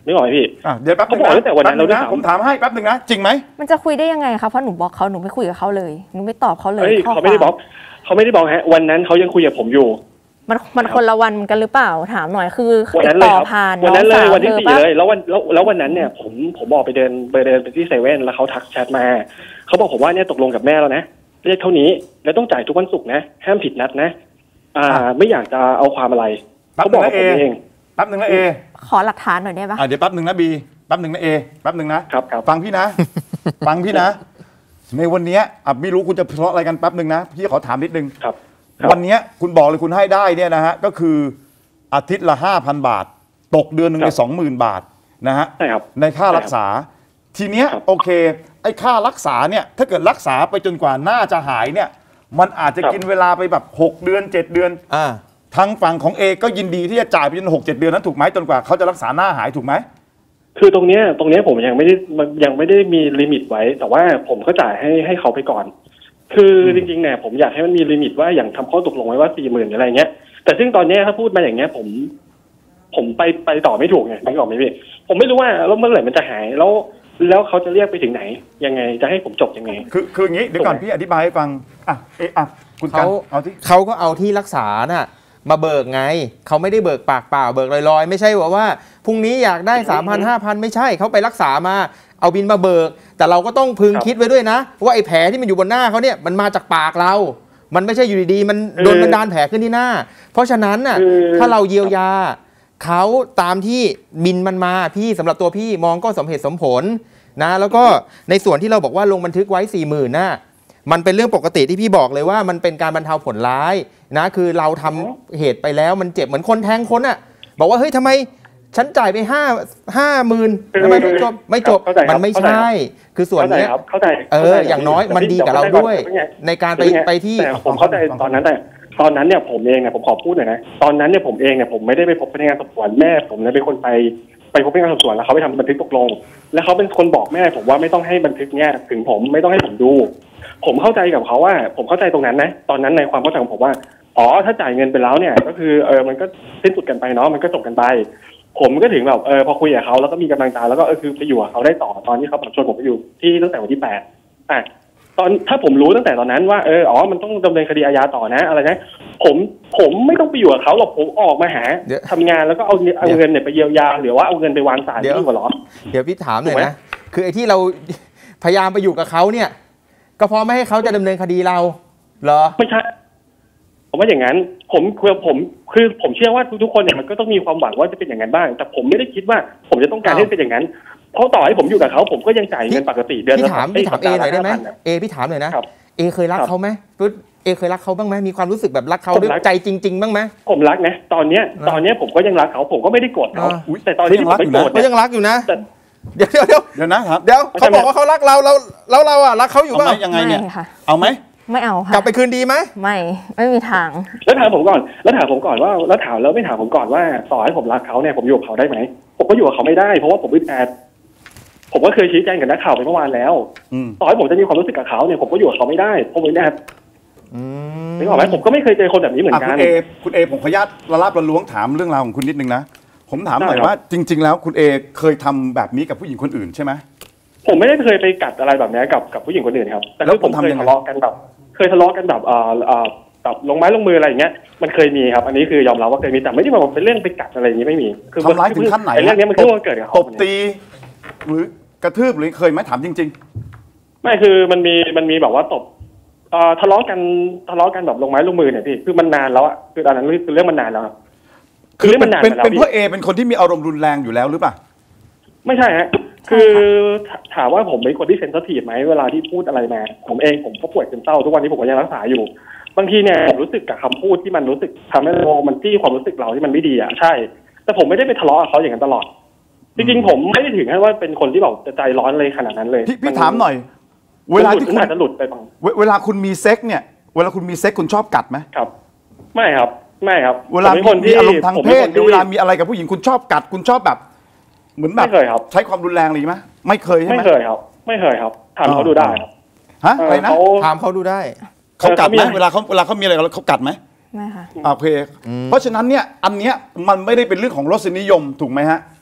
นึกออกไหมพี่อ่ะเดี๋ยวแป๊บนึงเขาบอกตั้งแต่วันนั้นแป๊บงเราด้วยซ้ำผมถามให้แป๊บนึงนะจริงไหมมันจะคุยได้ยังไงคะเพราะหนูบล็อกเขาหนูไม่คุยกับเขาเลยหนูไม่ตอบเขาเลยเฮ้ยข้อเขาไม่ได้ควบอกเขาไม่ได้บอกฮะวันนั้นเขายังคุยกับผมอยู่มันมันคนละวันกันหรือเปล่าถามหน่อยคือวันตินั้ดนเลยต่อครับผ่านวันน้องนั้นเลสายว วันเธที่อสี่ปะเลยแล้ววันแล้วแล้ววันนั้นเนี่ยผมผมออกไปเดินไปเดินไปที่เซเว่นแล้วเขาทักแชทมาเขาบอกผมว่าเนี่ยตกลงกับแม่แล้วนะเรียกเท่านี้แล้วต้องจ่ายทุกวันศุกร์นะห้ามผิดนัดนะ อ่า ไม่อยากจะเอาความอะไรแป๊บเขานึบอง กนะกับผมเองแป๊บนึงนะเอขอหลักฐานหน่อยได้ปะอ่ะเดี๋ยวแป๊บนึงนะบีแป๊บนึงนะเอแป๊บนึงนะครับครับฟังพี่นะ ฟังพี่นะ ในวันเนี้ยอ่ะไม่รู้คุณจะทะเลาะอะไรกันแป๊บนึงนะพี่ขอถามนิดนึงครับครับวันเนี้ยคุณบอกเลยคุณให้ได้เนี่ยนะฮะก็คืออาทิตย์ละห้าพันบาท ตกเดือนหนึ่งครัในบสองหมื่นบาทนะฮะใช่ครับในค่ารักษา ทีเนี้ยครับโอเคไอ้ค่ารักษาเนี่ยถ้าเกิดรักษาไปจนกว่าหน้าจะหายเนี่ยมันอาจจะครับกินเวลาไปแบบหกเดือนเจ็ดเดือนอ่าทางฝั่งของเอก็ยินดีที่จะจ่ายไปจนหกเจ็ดเดือนนั้นถูกไหมจนกว่าเขาจะรักษาหน้าหายถูกไหมคือตรงเนี้ยตรงเนี้ยผมยังไม่ได้ยังไม่ได้มีลิมิตไว้ แต่ว่าผมก็จ่ายให้ให้เขาไปก่อน คือจริงๆเนี่ยผมอยากให้มันมีลิมิตว่าอย่างทำข้อตกลงไว้ว่าสี่หมื่นอะไรเงี้ยแต่ซึ่งตอนเนี้ยถ้าพูดมาอย่างเงี้ยผม ผมไปไปต่อไม่ถูกไงนึกออกไหมพี่ผมไม่รู้ว่าแล้วเมื่อไหร่มันจะหายแล้วแล้วเขาจะเรียกไปถึงไหน ยังไงจะให้ผมจบยังไงคือคืออย่างนี้เดี๋ยวก่อนพี่อธิบายให้ฟังอ่ะเอะอ่ะคุณกันเขาเอาที่เขาก็เอาที่รักษาน่ะมาเบิกไงเขาไม่ได้เบิกปากเปล่าเบิกลอยๆ ไม่ใช่ว่าว่าพรุ่งนี้อยากได้ สามพัน ห้าพัน ไม่ใช่เขาไปรักษามาเอาบินมาเบิก แต่เราก็ต้องพึงครับคิดไว้ด้วยนะ ว่าไอ้แผลที่มันอยู่บนหน้าเขาเนี่ยมันมาจากปากเรา มันไม่ใช่อยู่ดีๆมันโดนคือบันดาลแผลขึ้นที่หน้า เพราะฉะนั้นน่ะคือถ้าเราเยียวยาเขาตามที่บินมันมาพี่สำหรับตัวพี่มองก็สมเหตุสมผลนะแล้วก็ในส่วนที่เราบอกว่าลงบันทึกไว้สี่หมื่นน่ะมันเป็นเรื่องปกติที่พี่บอกเลยว่ามันเป็นการบรรเทาผลร้ายนะคือเราทำเหตุไปแล้วมันเจ็บเหมือนคนแทงคนอ่ะบอกว่าเฮ้ยทำไมฉันจ่ายไปห้าห้าหมื่นทำไมไม่จบไม่จบเข้าใจครับมันไม่เข้าใจใช่ คือส่วนเข้าใจเนี้ยครับเข้าใจเออข้ใจอย่างน้อยแต่มันดีกับเราแต่ด้วยแต่ในการไปแต่ไปที่แต่ผมเข้าใจตอนนั้นแต่ตอนนั้นเนี่ยผมเองเนี่ยผมขอพูดหน่อยนะตอนนั้นเนี่ยผมเองเนี่ยผมไม่ได้ไปพบพนักงานสอบสวนแม่ผมเนี่ยเป็นคนไปไปพบพนักงานสอบสวนแล้วเขาไปทำบันทึกตกลง แล้วเขาเป็นคนบอกแม่ผมว่าไม่ต้องให้บันทึกเนี่ยถึงผมไม่ต้องให้ผมดู ผมเข้าใจกับเขาว่า ผมเข้าใจตรงนั้นนะตอนนั้นในความเข้าใจของผมว่าอ๋อถ้าจ่ายเงินไปแล้วเนี่ยก็คือเออมันก็สิ้นสุดกันไปเนาะมันก็จบกันไปผมก็ถึงแบบเออพอคุยกับเขาแล้วก็มีกำลังใจแล้วก็เออคือไปอยู่กับเขาได้ต่อตอนที่เขาแบบชวนผมไปอยู่ที่ตั้งแต่วันที่แปดอ่ะตอนถ้าผมรู้ตั้งแต่ตอนนั้นว่าเอออ๋อมันต้องดำเนินคดีอาญาต่อนะอะไรนะผมผมไม่ต้องไปอยู่กับเขาหรอกผมออกมาหาเดี๋ยวทำงานแล้วก็เอาเงินเอาเงินเนี่ยไปเยียวยาหรือว่าเอาเงินไปวางสายเดี๋ยวที่หัวล้อเดี๋ยวพี่ถามหน่อยถูกไหมนะคือไอ้ที่เรา พยายามไปอยู่กับเขาเนี่ย ก็เพราะไม่ให้เขาจะดำเนินคดีเราเหรอไม่ใช่ผมว่าอย่างนั้นผมคือผมคือผมเชื่อว่าทุกๆคนเนี่ยมันก็ต้องมีความหวังว่าจะเป็นอย่างนั้นบ้าง แต่ผมไม่ได้คิดว่าผมจะต้องการอ้าวให้เป็นอย่างนั้นเพราะต่อให้ผมอยู่กับเขาผมก็ยังจ่ายเงินปกติเดือนพี่ละถามอ้พี่ถามเอหน่อยได้ไหมสัปดาห์ละเอพี่ถามหน่อยนะครับเอเคยรักครับเขาไหมปุ๊บเอเคยรักเขาบ้างไหมมีความรู้สึกแบบรักเขาผมด้วยรักใจจริง ๆ บ้างไหมผมรักนะตอนเนี้ยนะตอนเนี้ยผมก็ยังรักเขาผมก็ไม่ได้โกรธเขาอ่าอุ๊ยแต่ตอนนี้ที่ผมไม่โกรธเขาเนี่ยยังรักอยู่นะแต่เดี๋ยวเดี๋ยวเดี๋ยวเดี๋ยวนะครับเดี๋ยวไม่ใช่เขาบอกว่าเขารักเราเราแล้วเราอะรักเขาอยู่เอาเปไหมล่ายังไงเนี่ยไม่ค่ะเอาไหมไม่เอาค่ะกลับไปคืนดีไหมไม่ไม่มีทางแล้วถามผมก่อนแล้วถามผมก่อนว่าแล้วถามแล้วไม่ถามผมก่อนว่าต่อให้ผมรักเขาเนี่ยผมอยู่กับเขาได้ไหมผมก็อยู่กับเขาไม่ได้เพราะว่าผมอึดอัดผมก็เคยชี้แจงกับนักข่าวไปเมื่อวานแล้วอืมต่อให้ผมจะมีความรู้สึกกับเขาเนี่ยผมก็อยู่กับเขาไม่ได้ผมอึดอัดอืมนึกออกไหมผมก็ไม่เคยเจอคนแบบนี้เหมืออ่ะนกัคุนณเอคุณเอผมขออนุญาตละลาบละล้วงถามเรื่องราวของคุณนิดนึงนะผมถามหน่อยได้ครับว่าจริง ๆ แล้วคุณเอเคยทำแบบนี้กับผู้หญิงคนอื่นใช่ไหมผมไม่ได้เคยไปกัดอะไรแบบนี้กับกับผู้หญิงคนอื่นครับแต่แล้วคือผมผมทำเคยยังไงทะเลาะกันแบบเคยทะเลาะกันแบบเอ่อเอ่อแบบลงไม้ลงมืออะไรอย่างเงี้ยมันเคยมีครับ อันนี้คือยอมรับว่าเคยมีแต่ไม่ได้แบบเป็นเรื่องไปกัดอะไรอย่างงี้ไม่มีคืทำร้ายถึงขั้นไหนไอ้เรื่องนี้มันตเพิ่บงมาเกิดกับตเขาบตีหรือกระทืบหรือเคยไหมถามจริงไม่คือมันมีมันมีแบบว่าตบเอ่อทะเลาะกันทะเลาะกันแบบลงไม้ลงมือเนี่ยพี่คือมันนานแล้วอะคือตอนนั้นคือเรื่องมันนานแล้วครับๆคือเรื่องมันนานเป็นไปแล้วเป็นพี่เพราะเอเป็นคนที่มีอารมณ์รุนแรงอยู่แล้วหรือเปล่าไม่ใช่ฮะคือถามว่าผมเป็นคนที่เซนซิทีฟไหมเวลาที่พูดอะไรมาผมเองผมก็ป่วยซึมเศร้าทุกวันนี้ผมก็ยังรักษาอยู่บางทีเนี่ยผมรู้สึกกับคำพูดที่มันรู้สึกทำให้เรามันจี้ความรู้สึกเราที่มันไม่ดีอ่ะใช่ แต่ผมไม่ได้ไปทะเลาะกับเขาอย่างนั้นตลอดจริงๆผมไม่ได้ถึงขั้นว่าเป็นคนที่แบบจะใจร้อนเลยขนาดนั้นเลยพี่พี่ถามหน่อย เวลาที่คุคุณ ณอาจจะหลุดไปบ้างเวเวลาคุณมีเซ็กเนี่ย เวลาคุณมีเซ็กคุณชอบกัดไหมครับ ไม่ครับไม่ครับเวลาผมเป็นคนมีที่อารมณ์ทางผมเพป็นศคนหรือเวลามีอะไรกับผู้หญิงคุณชอบกัด คุณชอบแบบ เหมือนแบบไม่เคยครับใช้ความรุนแรงเลยไหมไม่เคยใช่ไหมไม่เคยครับ ไม่เคยครับถามเขาดูได้ครับฮะอะไรนะเขาถามเขาดูได้เขากัดไหมเขามีเวลาเขาเวลาเขามีอะไรกับเราเขากัดไหมไม่ค่ะอ่าโอเค เพราะฉะนั้นเนี่ยอันเนี้ยมันไม่ได้เป็นเรื่องของรสนิยมถูกไหมฮะ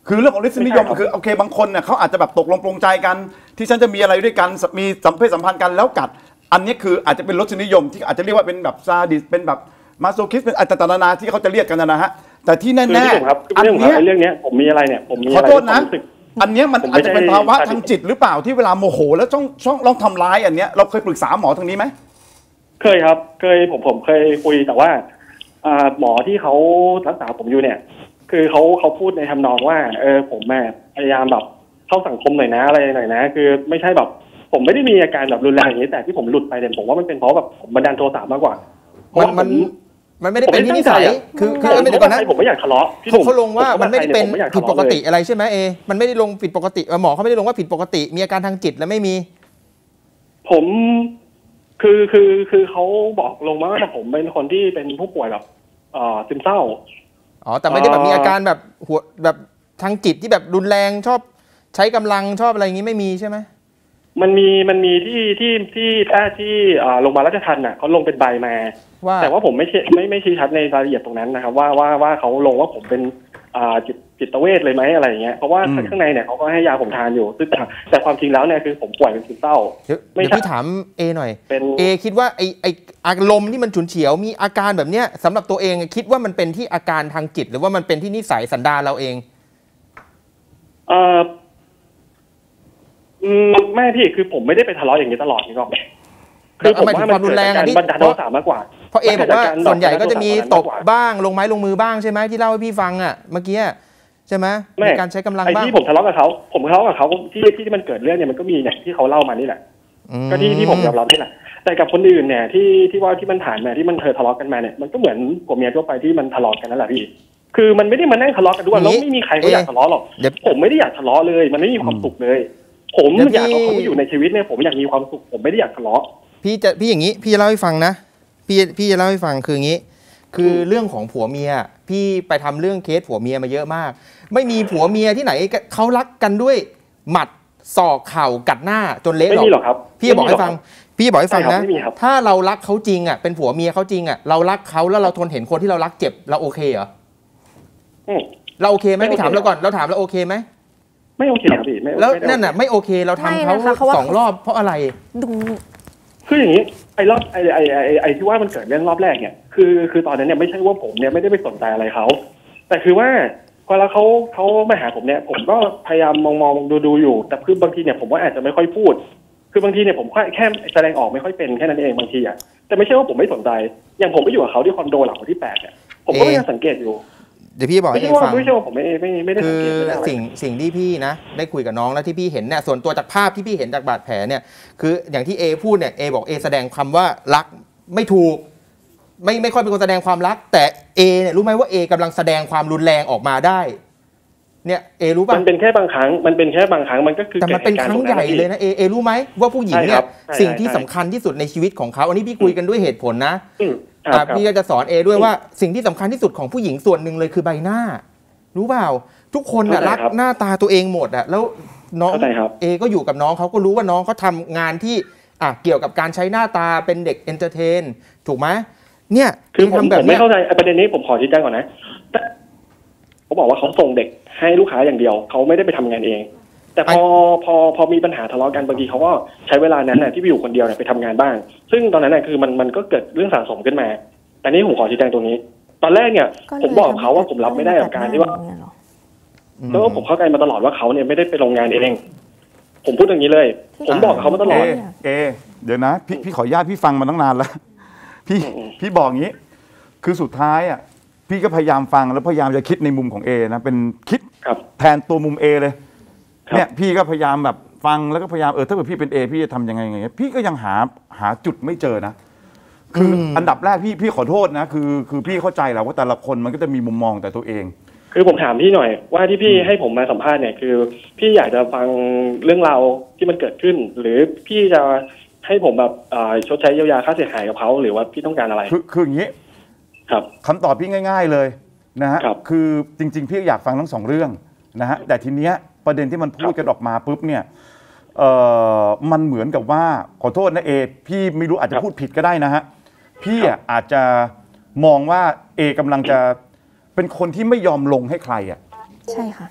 คือเรื่องของรสนิยมคือโอเคบางคนเนี่ยเขาอาจจะแบบตกลงปลงใจกันที่ฉันจะมีอะไรด้วยกันมีสัมเพศสัมพันธ์กันแล้วกัดอันนี้คืออาจจะเป็นรสนิยมที่อาจจะเรียกว่าเป็นแบบซาดิสเป็นแบบมาโซคิสเป็นอัตตนานาที่เขาจะเรียกกันนะฮะแต่ที่แน่ๆครับเรื่องของเรื่องนี้ผมมีอะไรเนี่ยผมมีขอโทษนะอันนี้มันอาจจะเป็นภาวะทางจิตหรือเปล่าที่เวลาโมโหแล้วต้องต้องลองทำร้ายอันเนี้ยเราเคยปรึกษาหมอทางนี้ไหมเคยครับเคยผมผมเคยคุยแต่ว่าหมอที่เขารักษาผมอยู่เนี่ยคือเขาเขาพูดในทำนองว่าเออผมแม่พยายามแบบเข้าสังคมหน่อยนะอะไรหน่อยนะคือไม่ใช่แบบผมไม่ได้มีอาการแบบรุนแรงอย่างนี้แต่ที่ผมหลุดไปเนี่ยผมว่ามันเป็นเพราะแบบผมบันดาลโทสะมากกว่ามันมันมันไม่ได้เป็นที่นิสัยคือคือไม่ได้ก่อนนะผมไม่อยากทะเลาะเขาเขาลงว่ามันไม่ได้เป็นผิดปกติอะไรใช่ไหมเอมันไม่ได้ลงผิดปกติหมอเขาไม่ได้ลงว่าผิดปกติมีอาการทางจิตแล้วไม่มีผมคือคือคือเขาบอกลงมาว่าผมเป็นคนที่เป็นผู้ป่วยแบบเอ่อซึมเศร้าอ๋อแต่ไม่ได้แบบมีอาการแบบหัวแบบทางจิตที่แบบรุนแรงชอบใช้กำลังชอบอะไรอย่างนี้ไม่มีใช่ไหมมันมีมันมีที่ที่ที่แพทย์ที่โรงพยาบาลราชทัณฑ์น่ะเขาลงเป็นใบมาแต่ว่าผมไม่ไม่ไม่ชี้ชัดในรายละเอียดตรงนั้นนะครับว่าว่าว่าเขาลงว่าผมเป็นจิตจิตเวชเลยไหมอะไรอย่างเงี้ยเพราะว่าข้างในเนี่ยเขาก็ให้ยาผมทานอยู่ซึ่งแต่แต่ความจริงแล้วเนี่ยคือผมป่วยเป็นซึมเศร้าไม่พี่ถามเอหน่อยเอคิดว่าไอไออารมณ์ที่มันฉุนเฉียวมีอาการแบบเนี้ยสำหรับตัวเองคิดว่ามันเป็นที่อาการทางจิตหรือว่ามันเป็นที่นิสัยสันดานเราเองเออไม่พี่คือผมไม่ได้ไปทะเลาะอย่างนี้ตลอดนี่ก็คือผมว่ามันรุนแรงอันนี้บันดาลโทสะมากกว่าเพราะเอบอกว่าส่วนใหญ่ก็จะมีตบบ้างลงไม้ลงมือบ้างใช่ไหมที่เล่าให้พี่ฟังอ่ะเมื่อกี้ใช่ไหมมีการใช้กำลังบ้างไอ้ที่ผมทะเลาะกับเขาผมทะเลาะกับเขาที่ที่มันเกิดเรื่องเนี่ยมันก็มีเนี่ยที่เขาเล่ามานี่แหละก็ที่ที่ผมยอมรับนี่แหละแต่กับคนอื่นเนี่ยที่ที่ว่าที่มันผ่านมาที่มันเคยทะเลาะกันมาเนี่ยมันก็เหมือนผัวเมียทั่วไปที่มันทะเลาะกันนั่นแหละพี่คือมันไม่ได้มานั่งทะเลาะกันด้วยแล้วไม่มีใครเขาอยากทะเลาะหรอกผมไม่ได้อยากทะเลาะเลยมันไม่มีความสุขเลยผมอยากเอาคนที่อยู่ในชีวิตเนี่ยผมอยากมีความสุขผมไม่ได้อยากทะเลาะพี่จะพี่อย่างนี้พี่จะเล่าให้ฟังนะพี่พี่จะเล่าให้ฟังคืออย่างนี้คือเรื่องของผัวเมียพี่ไปทำเรื่องเคสผัวเมียมาเยอะมากไม่มีผัวเมียที่ไหนเขารักกันด้วยหมัดศอกเข่ากัดหน้าจนเละหรอกไม่มีหรอกครับพี่บอกให้ฟังพี่บอกให้ฟังนะถ้าเรารักเขาจริงอ่ะเป็นผัวเมียเขาจริงอ่ะเรารักเขาแล้วเราทนเห็นคนที่เรารักเจ็บเราโอเคเหรอเราโอเคไหมพี่ถามเราก่อนเราถามเราโอเคไหมไม่โอเคครับพี่แล้วนั่นน่ะไม่โอเคเราทำเขาสองรอบเพราะอะไรดูคืออย่างนี้ไอ้รอบไอ้ไอ้ไอ้ไอ้ที่ว่ามันเกิดเรื่องรอบแรกเนี่ยคือคือตอนนั้นเนี่ยไม่ใช่ว่าผมเนี่ยไม่ได้ไปสนใจอะไรเขาแต่คือว่าพอแล้วเขาเขามาหาผมเนี่ยผมก็พยายามมองมองดูดูอยู่แต่คือบางทีเนี่ยผมว่าอาจจะไม่ค่อยพูดคือบางทีเนี่ยผมแค่แสดงออกไม่ค่อยเป็นแค่นั้นเองบางทีอ่ะแต่ไม่ใช่ว่าผมไม่สนใจอย่างผมไปอยู่กับเขาที่คอนโดหลังที่แปดเนี่ยผมก็ยังสังเกตอยู่เดี๋ยวพี่บอกให้ฟังไม่ใช่ว่าผมไม่ไม่ไม่ได้สังเกตคือสิ่งสิ่งที่พี่นะได้คุยกับน้องแล้วที่พี่เห็นเนี่ยส่วนตัวจากภาพที่พี่เห็นจากบาดแผลเนี่ยคืออย่างที่เอพูดเนี่ยเอบอกเอแสดงคำว่ารักไม่ถูกไม่ไม่ค่อยเป็นคนแสดงความรักแต่เอเนี่ยรู้ไหมว่าเอกำลังแสดงความรุนแรงออกมาได้เนี่ยเอรู้ป่ะมันเป็นแค่บางครั้งมันเป็นแค่บางครั้งมันก็คือแต่มันเป็นครั้งใหญ่เลยนะเอเอรู้ไหมว่าผู้หญิงเนี่ยสิ่งที่สำคัญที่สุดในชีวิตของเขาอันนี้พี่คุยกันด้วยเหตุผลนะพี่ก็จะสอนเอด้วยว่าสิ่งที่สำคัญที่สุดของผู้หญิงส่วนหนึ่งเลยคือใบหน้ารู้เปล่าทุกคนน่ะรักหน้าตาตัวเองหมดอ่ะแล้วน้องเอก็อยู่กับน้องเขาก็รู้ว่าน้องเขาทำงานที่อ่ะเกี่ยวกับการใช้หน้าตาเป็นเด็กเอนเตอร์เทนถูกไหมเนี่ยคือผมผมไม่เข้าใจประเด็นนี้ผมขอชี้แจงก่อนนะเขาบอกว่าเขาส่งเด็กให้ลูกค้าอย่างเดียวเขาไม่ได้ไปทำงานเองแต่พอพอพอมีปัญหาทะเลาะกันบางทีเขาก็ใช้เวลานั้นน่ะที่ไปอยู่คนเดียวเนี่ยไปทำงานบ้างซึ่งตอนนั้นน่ะคือมันมันก็เกิดเรื่องสะสมขึ้นมาแต่นี้ผมขอชี้แจงตรงนี้ตอนแรกเนี่ยผมบอกเขาว่าผมรับไม่ได้กับการที่ว่าแล้วผมเข้าใจมาตลอดว่าเขาเนี่ยไม่ได้ไปโรงงานเองผมพูดอย่างนี้เลยผมบอกเขามาตลอดเอเดี๋ยวนะพี่พี่ขออนุญาตพี่ฟังมาตั้งนานแล้วพี่พี่บอกงี้คือสุดท้ายอ่ะพี่ก็พยายามฟังแล้วพยายามจะคิดในมุมของเอนะเป็นคิดแทนตัวมุมเอเลยเนี่ยพี่ก็พยายามแบบฟังแล้วก็พยายามเออถ้าเกิดพี่เป็นเอพี่จะทำยังไงไงพี่ก็ยังหาหาจุดไม่เจอนะคืออันดับแรกพี่พี่ขอโทษนะคือคือพี่เข้าใจแหละว่าแต่ละคนมันก็จะมีมุมมองแต่ตัวเองคือผมถามพี่หน่อยว่าที่พี่ให้ผมมาสัมภาษณ์เนี่ยคือพี่อยากจะฟังเรื่องราวที่มันเกิดขึ้นหรือพี่จะให้ผมแบบชดใช้เยียวยาค่าเสียหายกับเขาหรือว่าพี่ต้องการอะไรคือคืออย่างนี้ครับคำตอบพี่ง่ายๆเลยนะฮะคือจริงๆพี่อยากฟังทั้งสองเรื่องนะฮะแต่ทีเนี้ยประเด็นที่มันพูดกันออกมาปุ๊บเนี่ยเอ่อมันเหมือนกับว่าขอโทษนะเอพี่ไม่รู้อาจจะพูดผิดก็ได้นะฮะพี่อาจจะมองว่าเอกำลังจะเป็นคนที่ไม่ยอมลงให้ใครอ่ะใช่ค่ะ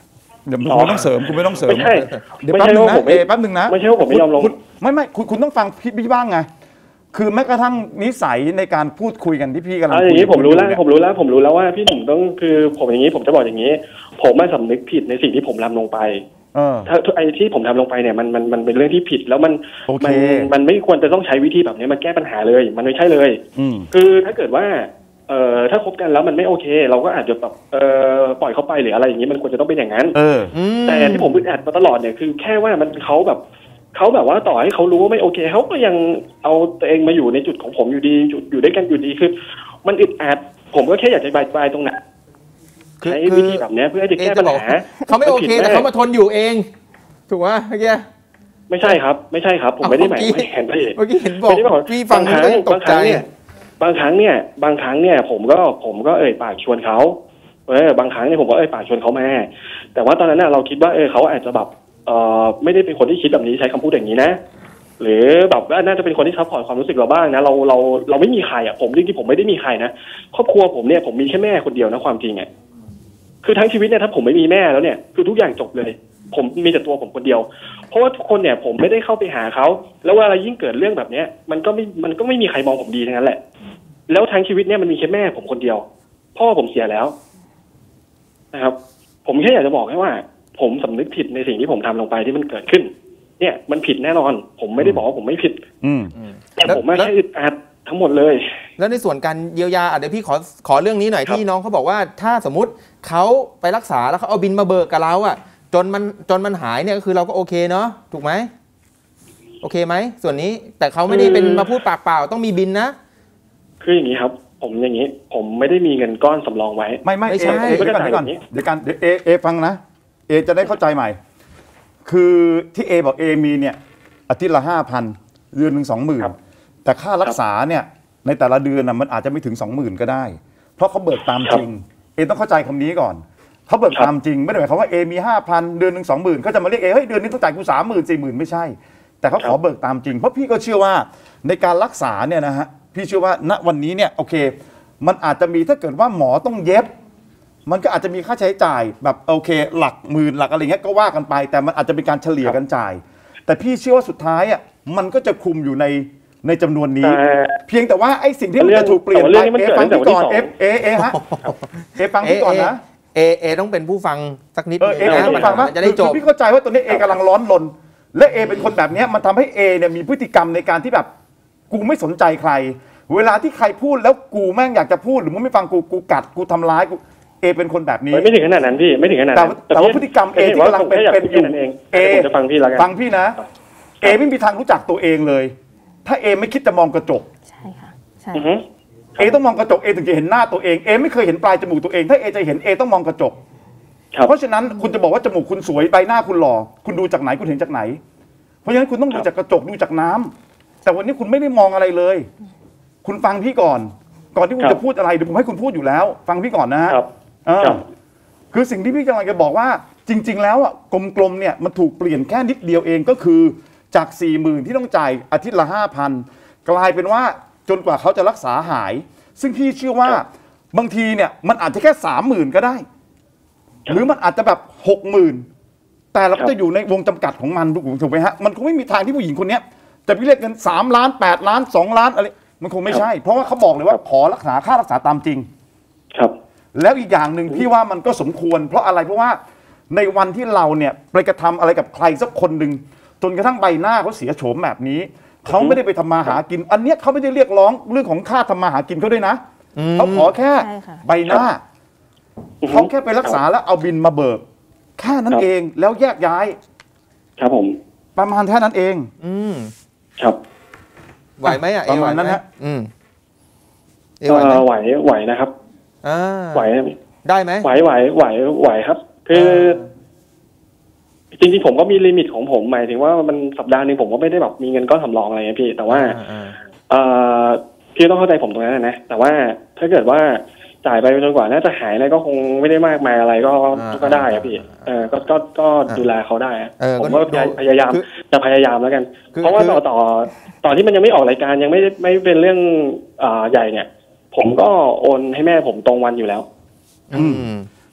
เดี๋ยวคุณไม่ต้องเสริมคุณไม่ต้องเสริมไม่ใช่เดี๋ยวไม่แป๊บใช่นึงว่านะผมเอไม่แป๊บนึงนะไม่ใช่ว่าผมไม่ยอมลงคุณไม่ไม่คุณคุณต้องฟังพี่พี่บ้างไงคือแม้กระทั่งนิสัยในการพูดคุยกันที่พี่กำลังเอาคุอย ย่างนี้ผมรู้แล้วเนี่ยผมรู้แล้วผมรู้แล้วว่าพี่หนุ่มต้องคือผมอย่างนี้ผมจะบอกอย่างนี้ ผมไม่สำนึกผิดในสิ่งที่ผมทำลงไปเออถ้าไอ้ที่ผมทำลงไปเนี่ยมันมันมันเป็นเรื่องที่ผิดแล้วมันโอเคมันมันไม่ควรจะต้องใช้วิธีแบบนี้มาแก้ปัญหาเลยมันไม่ใช่เลยอืมคือถ้าเกิดว่าเอ่อถ้าคบกันแล้วมันไม่โอเค เราก็อาจจะแบบเอ่อปล่อยเขาไปหรืออะไรอย่างนี้มันควรจะต้องเป็นอย่างนั้นเออแต่ที่ผมอึดอัดมาตลอดเนี่ยคือแค่ว่ามันเขาแบบเขาแบบว่าต่อให้เขารู้ว่าไม่โอเคเขาก็ยังเอาตัวเองมาอยู่ในจุดของผมอยู่ดีอยู่อยู่ด้วยกันอยู่ดีคือมันอึดอัดผมก็แค่อยากจะบายบายตรงนั้นคือใช้คือวิธีแบบเนี้ยเพื่อจะแก้ปัญหาเขาไม่โอเคแต่เขามาทนอยู่เอง ถูกไหมเมื่อกี้ไม่ใช่ครับ ไม่ใช่ครับ ผมไม่ได้หมายเมื่อกี้ไม่เห็นพี่เมื่อกี้เห็นบอกไม่ได้บอกพี่ฟังบางครั้งแล้วยังตกใจบางครั้งเนี่ยบางครั้งเนี่ย บางครั้งเนี่ย ผมก็ผมก็เอ่ยปากชวนเขาเออบางครั้งเนี่ยผมก็เอ่ยปากชวนเขามาแต่ว่าตอนนั้นน่ะเราคิดว่าเออเขาอาจจะแบบเอ่อไม่ได้เป็นคนที่คิดแบบนี้ใช้คำพูดอย่างนี้นะ หรือแบบว่าน่าจะเป็นคนที่ซัพพอร์ตความรู้สึกเราบ้างนะเราเราเราไม่มีใครอ่ะผมจริงๆผมไม่ได้มีใครนะครอบครัวผมเนี่ยผมมีแค่แม่คนเดียวนะความจริงอ่ะคือทั้งชีวิตเนี่ยถ้าผมไม่มีแม่แล้วเนี่ยคือทุกอย่างจบเลย ผมมีแต่ตัวผมคนเดียวเพราะว่าทุกคนเนี่ยผมไม่ได้เข้าไปหาเขาแล้วเวลายิ่งเกิดเรื่องแบบเนี้ยมันก็ไม่มันก็ไม่มีใครมองผมดีทั้งนั้นแหละแล้วทั้งชีวิตเนี่ยมันมีแค่แม่ผมคนเดียวพ่อผมเสียแล้วนะครับผมแค่อยากจะบอกแค่ว่า ผมสำนึกผิดในสิ่งที่ผมทำลงไปที่มันเกิดขึ้น เนี่ยมันผิดแน่นอน ผมไม่ได้บอกว่าผมไม่ผิดอืมแต่ผมไม่ใช่อึดอัดทั้งหมดเลยแล้วในส่วนการเยียวยาอ่ะเดี๋ยวพี่ขอขอเรื่องนี้หน่อยครับที่น้องเขาบอกว่าถ้าสมมติเขาไปรักษาแล้วเขาเอาบินมาเบิกกับเราอ่ะจนมันจนมันหายเนี่ยก็คือเราก็โอเคเนาะถูกไหมโอเคไหมส่วนนี้แต่เขาไม่ได้เป็นมาพูดปากเปล่าต้องมีบินนะคืออย่างนี้ครับ ผมอย่างนี้ ผมไม่ได้มีเงินก้อนสำรองไว้ไม่ไม่ไม่เอใช่เอเดี๋ยวก่อนเดี๋ยวก่อนไม่ได้เดี๋ยวกันเดี๋ยวเอเอฟังนะเอจะได้เข้าใจใหม่ คือที่เอบอกเอมีเนี่ยอาทิตย์ละห้าพันเดือนหนึ่งสองหมื่นครับแต่ค่ารักษาเนี่ยในแต่ละเดือนนะมันอาจจะไม่ถึงสองหมื่นก็ได้ เพราะเขาเบิกตามจริงเอต้องเข้าใจคำนี้ก่อนเขาเบิกครับตามจริงไม่ได้หมายความว่าเอมีห้าพันเดือนหนึ่งสองหมื่นเขาจะมาเรียกเอเฮ้ยเดือนนี้ต้องจ่ายกูสามหมื่นสี่หมื่นไม่ใช่ แต่เขาขอเบิกตามจริงเพราะพี่ก็เชื่อว่าในการรักษาเนี่ยนะฮะพี่เชื่อว่าณวันนี้เนี่ยโอเค มันอาจจะมีถ้าเกิดว่าหมอต้องเย็บ มันก็อาจจะมีค่าใช้จ่ายแบบโอเค หลักหมื่นหลักอะไรเงี้ยก็ว่ากันไป แต่มันอาจจะเป็นการเฉลี่ยกันจ่าย แต่พี่เชื่อว่าสุดท้ายอ่ะมันก็จะคุมอยู่ในในจำนวนนี้แต่เพียงแต่ว่าไอ้สิ่งที่มันจะถูกเปลี่ยนแต่ไปเรื่องนี้มันเอเกิดฟังตั้งแต่พี่ก่อนวันที่เอสองเอเอฮะเอฟังพี่ก่อนนะเอเอต้องเป็นผู้ฟังสักนิดเออเอนึงเอนะต้องฟังมัว่านจะได้จบคือพี่เข้าใจว่าตัวนี้เอกำลังร้อนรนและเอเป็นคนแบบเนี้ยมันทำให้เอเนี่ยมีพฤติกรรมในการที่แบบกูไม่สนใจใคร เวลาที่ใครพูดแล้วกูแม่งอยากจะพูดหรือมึงไม่ฟังกูกูกัดกูทำร้ายกูเอเป็นคนแบบนี้ไม่ถึงขนาดนั้นพี่ไม่ถึงขนาดแต่นั้นแต่ว่าพฤติกรรมเอที่กำลังเป็นเป็นอยู่เองเอผมจะฟังพี่แล้วกันฟังพี่นะ เอไม่มีทางรู้จักตัวเองเลย ถ้าเอไม่คิดจะมองกระจกใช่ค่ะใช่อือฮึเอต้องมองกระจกเอถึงจะเห็นหน้าตัวเองเอไม่เคยเห็นปลายจมูกตัวเองถ้าเอจะเห็นเอต้องมองกระจกครับเพราะฉะนั้นคุณจะบอกว่าจมูกคุณสวยใบหน้าคุณหล่อคุณดูจากไหนคุณเห็นจากไหน เพราะฉะนั้นคุณต้องดูจากกระจกดูจากน้ำแต่วันนี้คุณไม่ได้มองอะไรเลย คุณฟังพี่ก่อน ก่อนที่คุณจะพูดอะไรเดี๋ยวผมให้คุณพูดอยู่แล้ว ฟังพี่ก่อนนะฮะครับเออครับคือสิ่งที่พี่กำลังจะบอกว่าจริง ๆ แล้วอ่ะกลมๆเนี่ยมันถูกเปลี่ยนแค่นิดเดียวเองก็คือจากสี่หมื่นที่ต้องจ่ายอาทิตย์ละห้าพันกลายเป็นว่าจนกว่าเขาจะรักษาหาย ซึ่งพี่เชื่อว่าบางทีเนี่ยมันอาจจะแค่สามหมื่นก็ได้ หรือมันอาจจะแบบหกหมื่นแต่เราก็จะอยู่ในวงจำกัดของมันถูกไหมฮะมันคงไม่มีทางที่ผู้หญิงคนเนี้ยจะไปเรียกเงินสามล้านแปดล้านสองล้านอะไรมันคงไม่ใช่ เพราะว่าเขาบอกเลยว่าขอรักษาค่ารักษาตามจริงครับแล้วอีกอย่างหนึ่งพี่ว่ามันก็สมควร เพราะอะไรเพราะว่าในวันที่เราเนี่ยไปกระทำอะไรกับใครสักคนหนึ่งจนกระทั่งใบหน้าเขาเสียโฉมแบบนี้เขาไม่ได้ไปทำมาหากิน อันเนี้ยเขาไม่ได้เรียกร้องเรื่องของค่าทำมาหากินเขาด้วยนะเขาขอแค่ใช่ค่ะใบหน้าเขาแค่ไปรักษาแล้วเอาบินมาเบิกแค่นั้นครับเองแล้วแยกย้ายครับผมประมาณแค่นั้นเองอืมครับไหวไหมอ่ะเอประไหวมาณไหมนั้นฮะอืมเอเอ่ไหวไหมอไหวไหวนะครับอ่าไหวได้ไหมไหวไหวไหวไหวครับ คือ จริงๆผมก็มีลิมิตของผมหมายถึงว่ามันสัปดาห์หนึงผมก็ไม่ได้แบบมีเงินก้อนสำรองอะไรนะพี่ แต่ว่าอ่าเอ่อพี่ต้องเข้าใจผมตรงนั้นนะแต่ว่าถ้าเกิดว่าจ่ายไปจนกว่าน่าจะหายอะไรก็คงไม่ได้มากมายอะไรก็ก็ได้อะพี่เออก็ก็ก็ดูแลเขาได้อะเออผมก็พยายามคือจะพยายามแล้วกันคือเพราะว่าคือต่อต่อตอนที่มันยังไม่ออกรายการยังไม่ไม่เป็นเรื่องอ่าใหญ่เนี่ย ผมก็โอนให้แม่ผมตรงวันอยู่แล้วอืม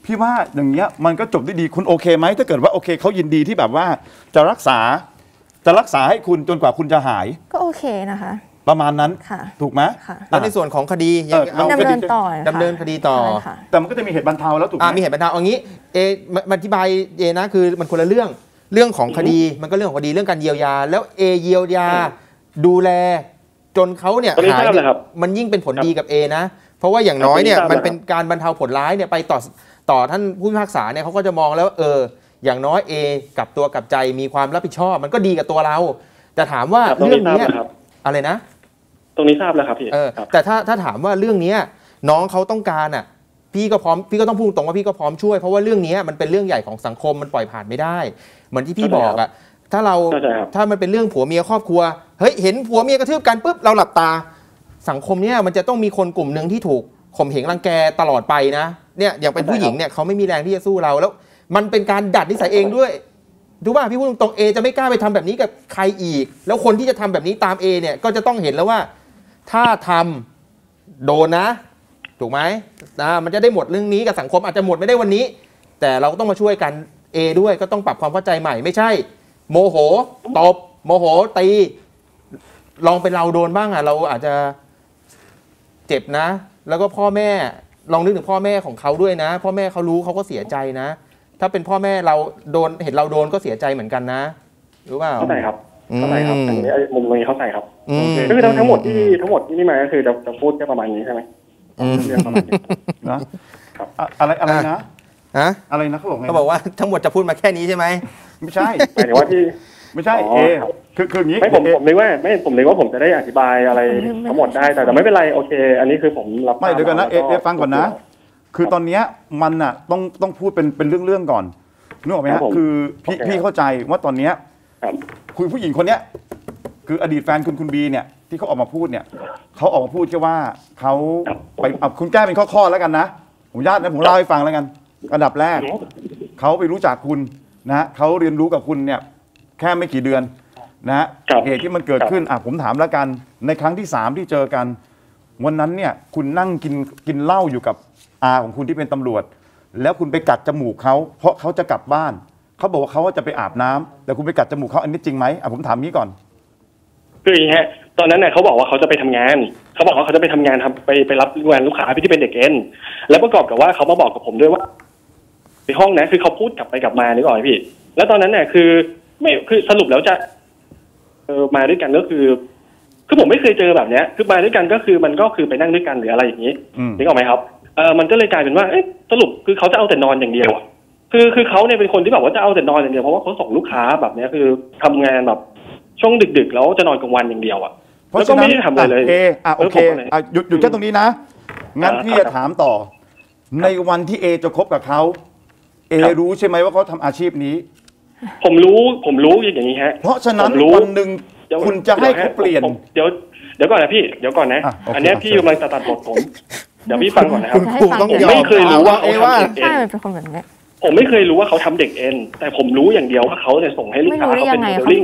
พี่ว่าอย่างเงี้ยมันก็จบได้ดีคุณโอเคไหมถ้าเกิดว่าโอเคเขายินดีที่แบบว่าจะรักษาจะรักษาให้คุณจนกว่าคุณจะหายก็โอเคนะคะประมาณนั้นถูกไหมแล้วในส่วนของคดียังดำเนินต่อดำเนินคดีต่อแต่มันก็จะมีเหตุบรรเทาแล้วถูกไหมมีเหตุบรรเทาเอางี้เอมันอธิบายเอนะคือมันคนละเรื่องเรื่องของคดีมันก็เรื่องของคดีเรื่องการเยียวยาแล้วเอเยียวยาดูแลจนเขาเนี่ยหายมันยิ่งเป็นผลดีกับเอนะเพราะว่าอย่างน้อยเนี่ยมันเป็นการบรรเทาผลร้ายเนี่ยไปต่อต่อท่านผู้พิพากษาเนี่ยเขาก็จะมองแล้วเอออย่างน้อยเอกลับตัวกลับใจมีความรับผิดชอบมันก็ดีกับตัวเราแต่ถามว่าเรื่องนี้อะไรนะตรงนี้ทราบแล้วครับพี่เออแต่ถ้าถ้าถามว่าเรื่องนี้น้องเขาต้องการอ่ะพี่ก็พร้อมพี่ก็ต้องพูดตรงว่าพี่ก็พร้อมช่วยเพราะว่าเรื่องนี้มันเป็นเรื่องใหญ่ของสังคมมันปล่อยผ่านไม่ได้เหมือนที่พี่บอกอ่ะถ้าเราถ้ามันเป็นเรื่องผัวเมียครอบครัวเฮ้ยเห็นผัวเมียกระทืบกันปุ๊บเราหลับตาสังคมเนี้ยมันจะต้องมีคนกลุ่มหนึ่งที่ถูกข่มเหงรังแกตลอดไปนะเนี่ยอย่างเป็นผู้หญิงเนี่ยเขาไม่มีแรงที่จะสู้เราแล้วมันเป็นการดัดนิสัยเองด้วยดูว่าพี่พูดตรงๆเอจะไม่กล้าไปทำแบบนี้กับใครอีกแล้วคนที่จะทำแบบนี้ตามเอเนี่ยก็จะต้องเห็นแล้วว่าถ้าทำโดนนะถูกไหมนะมันจะได้หมดเรื่องนี้กับสังคมอาจจะหมดไม่ได้วันนี้แต่เราก็ต้องมาช่วยกันเอด้วยก็ต้องปรับความเข้าใจใหม่ไม่ใช่โมโหตบโมโหตีลองเป็นเราโดนบ้างอ่ะเราอาจจะเจ็บนะแล้วก็พ่อแม่ลองนึกถึงพ่อแม่ของเขาด้วยนะพ่อแม่เขารู้เขาก็เสียใจนะถ้าเป็นพ่อแม่เราโดนเห็นเราโดนก็เสียใจเหมือนกันนะรู้เปล่าเข้าใจครับเข้าใจครับอันนี้มุมนี้เข้าใจครับก็คือทั้งหมดที่ทั้งหมดที่นี่มาก็คือจะจะพูดแค่ประมาณนี้ใช่ไหมเรื่องประมาณนี้นะอะไรอะไรนะฮะอะไรนะเขาบอกไงเขาบอกว่าทั้งหมดจะพูดมาแค่นี้ใช่ไหมไม่ใช่หมายถึงว่าที่ไม่ใช่เอคือคืออย่างนี้ไม่ผมผมเลยว่าไม่ผมเลยว่าผมจะได้อธิบายอะไรทั้งหมดได้แต่แต่ไม่เป็นไรโอเคอันนี้คือผมรับไม่เดี๋ยวกันนะเอเอฟังก่อนนะคือตอนนี้มันอ่ะต้องต้องพูดเป็นเป็นเรื่องๆก่อนนึกออกไหมฮะคือพี่พี่เข้าใจว่าตอนนี้คุยผู้หญิงคนเนี้ยคืออดีตแฟนคุณคุณบีเนี่ยที่เขาออกมาพูดเนี่ยเขาออกมาพูดแค่ว่าเขาไปเอาคุณแก้เป็นข้อๆแล้วกันนะผมญาตินะผมเล่าให้ฟังแล้วกันอันดับแรกเขาไปรู้จักคุณนะฮะเขาเรียนรู้กับคุณเนี่ยแค่ไม่กี่เดือนนะฮะเหตุที่มันเกิดขึ้นอ่ะผมถามแล้วกันในครั้งที่สามที่เจอกันวันนั้นเนี่ยคุณนั่งกินกินเหล้าอยู่กับอาของคุณที่เป็นตำรวจแล้วคุณไปกัดจมูกเขาเพราะเขาจะกลับบ้านเขาบอกว่าเขาจะไปอาบน้ำแต่คุณไปกัดจมูกเขาอันนี้จริงไหมอ่ะผมถามนี้ก่อนคืออย่างนี้ฮะตอนนั้นเนี่ยเขาบอกว่าเขาจะไปทำงานเขาบอกว่าเขาจะไปทำงานทำไปไปรับงานลูกค้าที่เป็นเด็กเอ็นแล้วประกอบกับว่าเขามาบอกกับผมด้วยว่าในห้องนะคือเขาพูดกลับไปกลับมานึกออกไหมพี่แล้วตอนนั้นเนี่ยคือไม่คือสรุปแล้วจะเออมาด้วยกันก็คือคือผมไม่เคยเจอแบบเนี้ยคือมาด้วยกันก็คือมันก็คือไปนั่งด้วยกันหรืออะไรอย่างนี้นึกออกไหมครับเออมันก็เลยกลายเป็นว่าเอ๊ะสรุปคือเขาจะเอาแต่นอนอย่างเดียวคือคือเขาเนี่ยเป็นคนที่แบบว่าจะเอาแต่นอนอย่างเดียวเพราะว่าเขาส่งลูกค้าแบบนี้คือทำงานแบบช่วงดึกๆแล้วจะนอนกลางวันอย่างเดียวอ่ะแล้วก็ไม่ได้ทำอะไรเลยเออ่ะโอเคอ่ะหยุดหยุดแค่ตรงนี้นะงั้นพี่จะถามต่อในวันที่เอจะคบกับเขาเอรู้ใช่ไหมว่าเขาทำอาชีพนี้ผมรู้ผมรู้อย่างนี้ฮะเพราะฉะนั้นวันหนึ่งคุณจะให้เขาเปลี่ยนเดี๋ยวเดี๋ยวก่อนนะพี่เดี๋ยวก่อนนะอันนี้พี่กำลังตัดบทผมเดี๋ยวพี่ฟังก่อนนะครับผมไม่เคยรู้ว่าเขาทำเด็กเอ็นเป็นคนแบบนี้ผมไม่เคยรู้ว่าเขาทำเด็กเอ็นแต่ผมรู้อย่างเดียวว่าเขาเนี่ยส่งให้ลูกค้าเขาเป็นโมเดลลิ่ง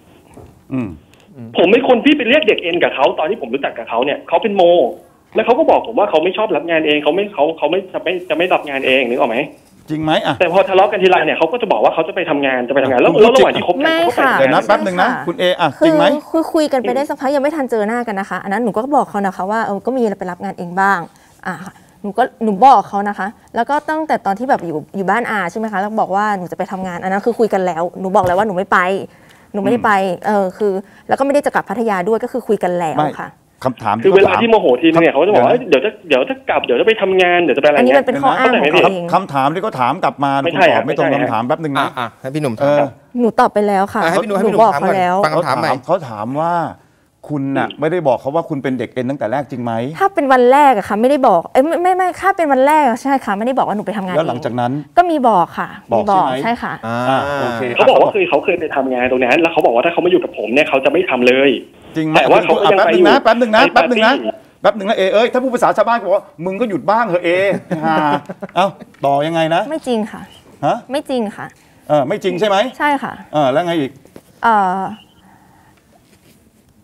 ผมไม่คนพี่ไปเรียกเด็กเอ็นกับเขาตอนที่ผมรู้จักกับเขาเนี่ยเขาเป็นโมแล้วเขาก็บอกผมว่าเขาไม่ชอบรับงานเองเขาไม่เขาเขาไม่จะไม่จะไม่รับงานเองนึกออกไหมจริงไหมอ่ะแต่พอทะเลาะกันทีไรเนี่ยเขาก็จะบอกว่าเขาจะไปทำงานจะไปทำงานแล้วแล้วระหว่างที่คบกันเขาก็ไปเดี๋ยวนะแป๊บหนึ่งนะคุณเออ่ะจริงไหมคือคุยกันไปได้สักพักยังไม่ทันเจอหน้ากันนะคะอันนั้นหนูก็บอกเขานะคะว่าเออก็มีอะไรไปรับงานเองบ้างอ่ะหนูก็หนูบอกเขานะคะแล้วก็ตั้งแต่ตอนที่แบบอยู่อยู่บ้านอาใช่ไหมคะแล้วบอกว่าหนูจะไปทำงานอันนั้นคือคุยกันแล้วหนูบอกแล้วว่าหนูไม่ไปหนูไม่ได้ไปเออคือแล้วก็ไม่ได้จะกลับพัทยาด้วยก็คือคุยกันแล้วค่ะคำถามคือเวลาที่โมโหทีนึงเนี่ยเขาจะบอกว่าเดี๋ยวจะเดี๋ยวจะกลับเดี๋ยวจะไปทำงานเดี๋ยวจะไปอะไรอันนี้มันเป็นข้ออ้างของเขาเองคำถามที่เขาถามกลับมาไม่ตอบไม่ตรงคำถามแป๊บหนึ่งนะอ่ะให้พี่หนุ่มถามหนูตอบไปแล้วค่ะให้พี่หนุ่มให้พี่หนุ่มบอกเขาแล้วฟังคำถามใหม่เขาถามว่าคุณน่ะไม่ได้บอกเขาว่าคุณเป็นเด็กเอ็นตั้งแต่แรกจริงไหมถ้าเป็นวันแรกอะค่ะไม่ได้บอกเอ้ยไม่ไม่ไม่ถ้าเป็นวันแรกใช่ค่ะไม่ได้บอกว่าหนูไปทำงานแล้วหลังจากนั้นก็มีบอกค่ะบอกใช่ไหมใช่ค่ะโอเคเขาบอกว่าคือเขาเคยไปทำงานตรงนั้นแล้วเขาบอกว่าถ้าเขามาอยู่กับผมเนี่ยเขาจะไม่ทำเลยจริงไหมแต่ว่าเขาแป๊บนึงนะแป๊บนึงนะแป๊บนึงนะแป๊บนึงนะเอเอ้ยถ้าพูดภาษาชาวบ้านบอกว่ามึงก็หยุดบ้างเหอะเอฮ่าเอ้าต่อยังไงนะไม่จริงค่ะฮะไม่จริงค่ะเออไม่จริงใช่ไหมใช่ค่ะเออแล้วไงอีกเออ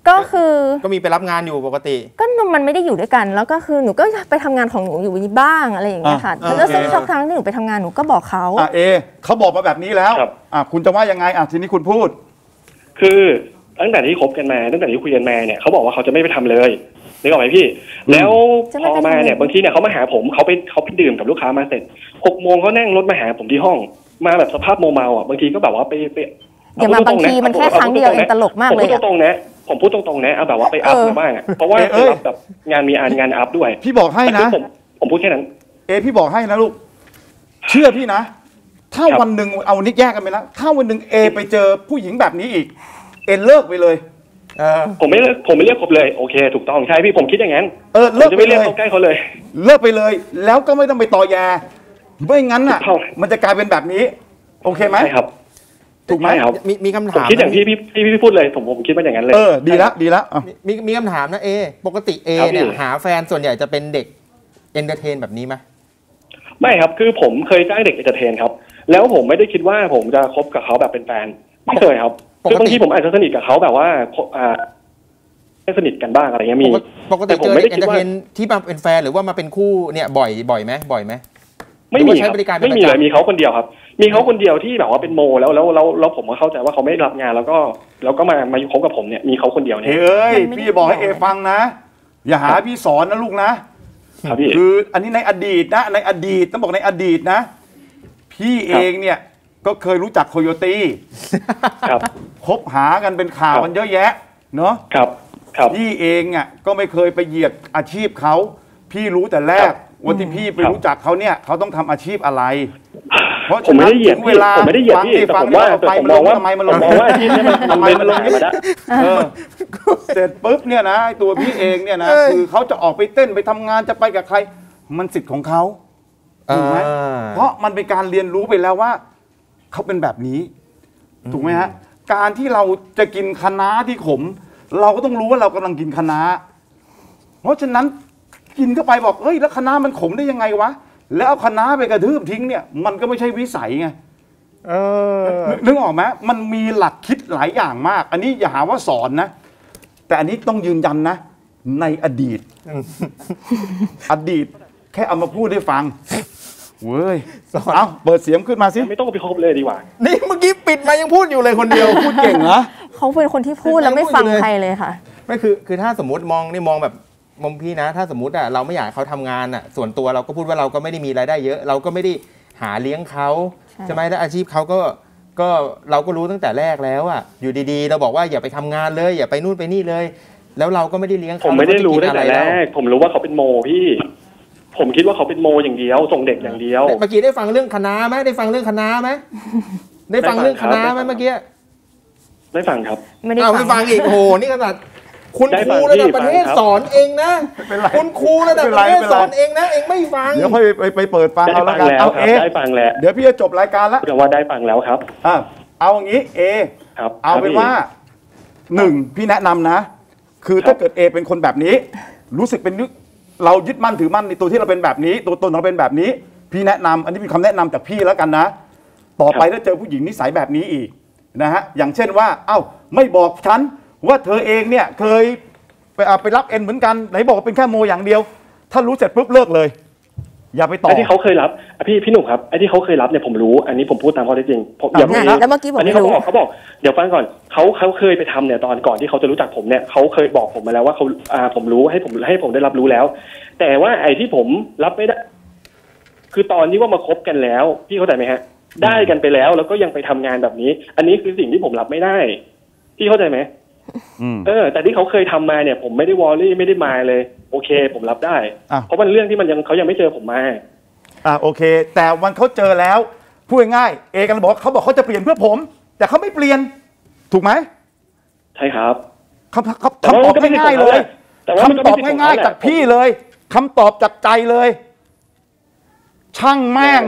ก็คือก็มีไปรับงานอยู่ปกติก็มันไม่ได้อยู่ด้วยกันแล้วก็คือหนูก็ไปทำงานของหนูอยู่บ้างอะไรอย่างเงี้ยค่ะแล้วซึ่งทุกครั้งที่หนูไปทำงานหนูก็บอกเขาอ่ะเอเขาบอกมาแบบนี้แล้วอ่ะคุณจะว่ายังไงอ่ะทีนี้คุณพูดคือตั้งแต่ที่คบกันมาตั้งแต่ที่คุยกันมาเนี่ยเขาบอกว่าเขาจะไม่ไปทำเลยนึกออกไหมพี่แล้วพอมาเนี่ยบางทีเนี่ยเขามาหาผมเขาไปเขาไปดื่มกับลูกค้ามาเสร็จหกโมงเขานั่งรถมาหาผมที่ห้องมาแบบสภาพโมเมาอ่ะบางทีก็แบบว่าไปไปอย่ามาบางทีมันแค่ครั้งเดียวเองตลกมากเลยผมพูดตรงๆนะผมพูดตรงๆนะเอาแบบว่าไปอัพมาบ้างเพราะว่าไปรับแบบงานมีงานอัพด้วยพี่บอกให้นะผมผมพูดแค่นั้นเอพี่บอกให้นะลูกเชื่อพี่นะถ้าวันหนึ่งเอานิกแยกกันไปนะถ้าวันหนึ่งเอไปเจอผู้หญิงแบบนี้อีกเอเลิกไปเลยเออผมไม่ผมไม่เรียกคบเลยโอเคถูกต้องใช่พี่ผมคิดอย่างนั้นเออเลิกไปเลยใกล้เขาเลยเลิกไปเลยแล้วก็ไม่ต้องไปต่อแยไม่งั้นอ่ะมันจะกลายเป็นแบบนี้โอเคไหมใช่ครับถูกไหมครับมีมีคำถามคิดอย่างที่พี่พี่พี่พูดเลยผมผมคิดว่าอย่างนั้นเลยเออดีแล้วดีแล้วมีมีคำถามนะเอปกติเอเนี่ยหาแฟนส่วนใหญ่จะเป็นเด็กเอนเตอร์เทนแบบนี้ไหมไม่ครับคือผมเคยจ้างเด็กเอนเตอร์เทนครับแล้วผมไม่ได้คิดว่าผมจะคบกับเขาแบบเป็นแฟนไม่เคยครับคือบางทีผมอาจจะสนิทกับเขาแบบว่าอ่าไม่สนิทกันบ้างอะไรเงี้ยมีปกติเจอเด็กเอนเตอร์เทนที่มาเป็นแฟนหรือว่ามาเป็นคู่เนี่ยบ่อยบ่อยไหมบ่อยไหมไม่มีครับไม่มีเลยมีเขาคนเดียวครับมีเขาคนเดียวที่แบบว่าเป็นโมแล้วแล้วแล้วแล้วผมก็เข้าใจว่าเขาไม่รับงานแล้วก็แล้วก็มามาคบกับผมเนี่ยมีเขาคนเดียวเนี่ยเอ้ยพี่บอกให้เอฟังนะอย่าหาพี่สอนนะลูกนะครับพี่คืออันนี้ในอดีตนะในอดีตต้องบอกในอดีตนะพี่เองเนี่ยก็เคยรู้จักโคโยตี้ครับคบหากันเป็นข่าวกันเยอะแยะเนาะครับครับพี่เองอ่ะก็ไม่เคยไปเหยียดอาชีพเขาพี่รู้แต่แรกวันที่พี่ไปรู้จักเขาเนี่ยเขาต้องทำอาชีพอะไรเพราะผมไม่ได้เหยียดเวลาผมไม่ได้เหยียดพี่แต่ผมว่าแต่ผมมองว่าทำไมมันลงมองว่าอาชีพนี้มันทำไมมันลงมาได้เสร็จปุ๊บเนี่ยนะตัวพี่เองเนี่ยนะคือเขาจะออกไปเต้นไปทำงานจะไปกับใครมันสิทธิ์ของเขาถูกไหมเพราะมันเป็นการเรียนรู้ไปแล้วว่าเขาเป็นแบบนี้ถูกไหมฮะการที่เราจะกินคะน้าที่ขมเราก็ต้องรู้ว่าเรากำลังกินคะน้าเพราะฉะนั้นกินเข้าไปบอกเฮ้ยแล้วคะน้ามันขมได้ยังไงวะแล้วเอาคะน้าไปกระทืบทิ้งเนี่ยมันก็ไม่ใช่วิสัยไงเออนึกออกไหมมันมีหลักคิดหลายอย่างมากอันนี้อย่าหาว่าสอนนะแต่อันนี้ต้องยืนยันนะในอดีตอดีตแค่เอามาพูดให้ฟังเว้ยเอาเปิดเสียงขึ้นมาสิไม่ต้องไปคบเลยดีกว่านี่เมื่อกี้ปิดมายังพูดอยู่เลยคนเดียวพูดเก่งเหรอเขาเป็นคนที่พูดแล้วไม่ฟังใครเลยค่ะไม่คือคือถ้าสมมติมองนี่มองแบบมองพี่นะถ้าสมมติอ่ะเราไม่อยากเขาทำงานอ่ะส่วนตัวเราก็พูดว่าเราก็ไม่ได้มีรายได้เยอะเราก็ไม่ได้หาเลี้ยงเขาใช่ไหมแล้วอาชีพเขาก็ก็เราก็รู้ตั้งแต่แรกแล้วอ่ะอยู่ดีๆเราบอกว่าอย่าไปทำงานเลยอย่าไปนู่นไปนี่เลยแล้วเราก็ไม่ได้เลี้ยงเขาผมไม่ได้รู้ตั้งแต่แรกผมรู้ว่าเขาเป็นโมพี่ผมคิดว่าเขาเป็นโมอย่างเดียวส่งเด็กอย่างเดียวเมื่อกี้ได้ฟังเรื่องคณะไหมได้ฟังเรื่องคณะไหมได้ฟังเรื่องคณะไหมเมื่อกี้ได้ฟังครับไม่ได้ฟังอีกโอ้โหนี่ขนาดคุณครูระดับประเทศสอนเองนะคุณครูระดับประเทศสอนเองนะเองไม่ฟังเดี๋ยวค่อยไปไปเปิดฟังเอาละกันเอาเอได้ฟังแล้วเดี๋ยวพี่จะจบรายการแล้วแต่ว่าได้ฟังแล้วครับอ่าเอาอย่างนี้เอเอาเป็นว่าหนึ่งพี่แนะนำนะคือถ้าเกิดเอเป็นคนแบบนี้รู้สึกเป็นเรายึดมั่นถือมั่นในตัวที่เราเป็นแบบนี้ตัวตนเราเป็นแบบนี้พี่แนะนำอันนี้เป็นคำแนะนำจากพี่แล้วกันนะต่อไปถ้าเจอผู้หญิงนิสัยแบบนี้อีกนะฮะอย่างเช่นว่าเอ้าไม่บอกฉันว่าเธอเองเนี่ยเคยไปไปรับเอ็นเหมือนกันไหนบอกว่าเป็นแค่โมอย่างเดียวถ้ารู้เสร็จปุ๊บเลิกเลยอย่าไปต่อไอ้ที่เขาเคยรับพี่พี่หนุ่มครับไอ้ที่เขาเคยรับเนี่ยผมรู้อันนี้ผมพูดตามข้อเท็จจริงอย่าไม่แล้วเมื่อกี้ผมอันนี้เขาบอกเขาบอกเดี๋ยวฟังก่อนเขาเขาเคยไปทำเนี่ยตอนก่อนที่เขาจะรู้จักผมเนี่ยเขาเคยบอกผมมาแล้วว่าเขาอ่าผมรู้ให้ผมให้ผมได้รับรู้แล้วแต่ว่าไอ้ที่ผมรับไม่ได้คือตอนนี้ว่ามาคบกันแล้วพี่เข้าใจไหมฮะได้กันไปแล้วแล้วก็ยังไปทำงานแบบนี้อันนี้คือสิ่งที่ผมรับไม่ได้พี่เข้าใจไหมเออแต่ที่เขาเคยทำมาเนี่ยผมไม่ได้วอรี่ไม่ได้มาเลยโอเคผมรับได้เพราะมันเรื่องที่มันยังเขายังไม่เจอผมมาอ่าโอเคแต่วันเขาเจอแล้วพูดง่ายเอกันบอกเขาบอกเขาจะเปลี่ยนเพื่อผมแต่เขาไม่เปลี่ยนถูกไหมใช่ครับคำคำคำตอบง่ายๆเลยคำตอบง่ายๆจากพี่เลยคำตอบจากใจเลยช่างแม่ง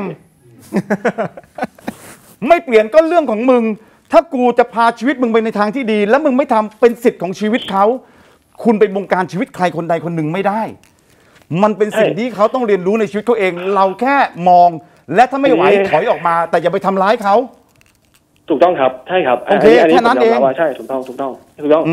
ไม่เปลี่ยนก็เรื่องของมึงถ้ากูจะพาชีวิตมึงไปในทางที่ดีแล้วมึงไม่ทำเป็นสิทธิ์ของชีวิตเขาคุณไปบงการชีวิตใครคนใดคนหนึ่งไม่ได้มันเป็นสิ่งที่เขาต้องเรียนรู้ในชีวิตเขาเองเราแค่มองและถ้าไม่ไหวถอยออกมาแต่อย่าไปทำร้ายเขาถูกต้องครับใช่ครับโอเคแค่นั้นเองใช่ถูกต้องถูกต้องถูกต้อง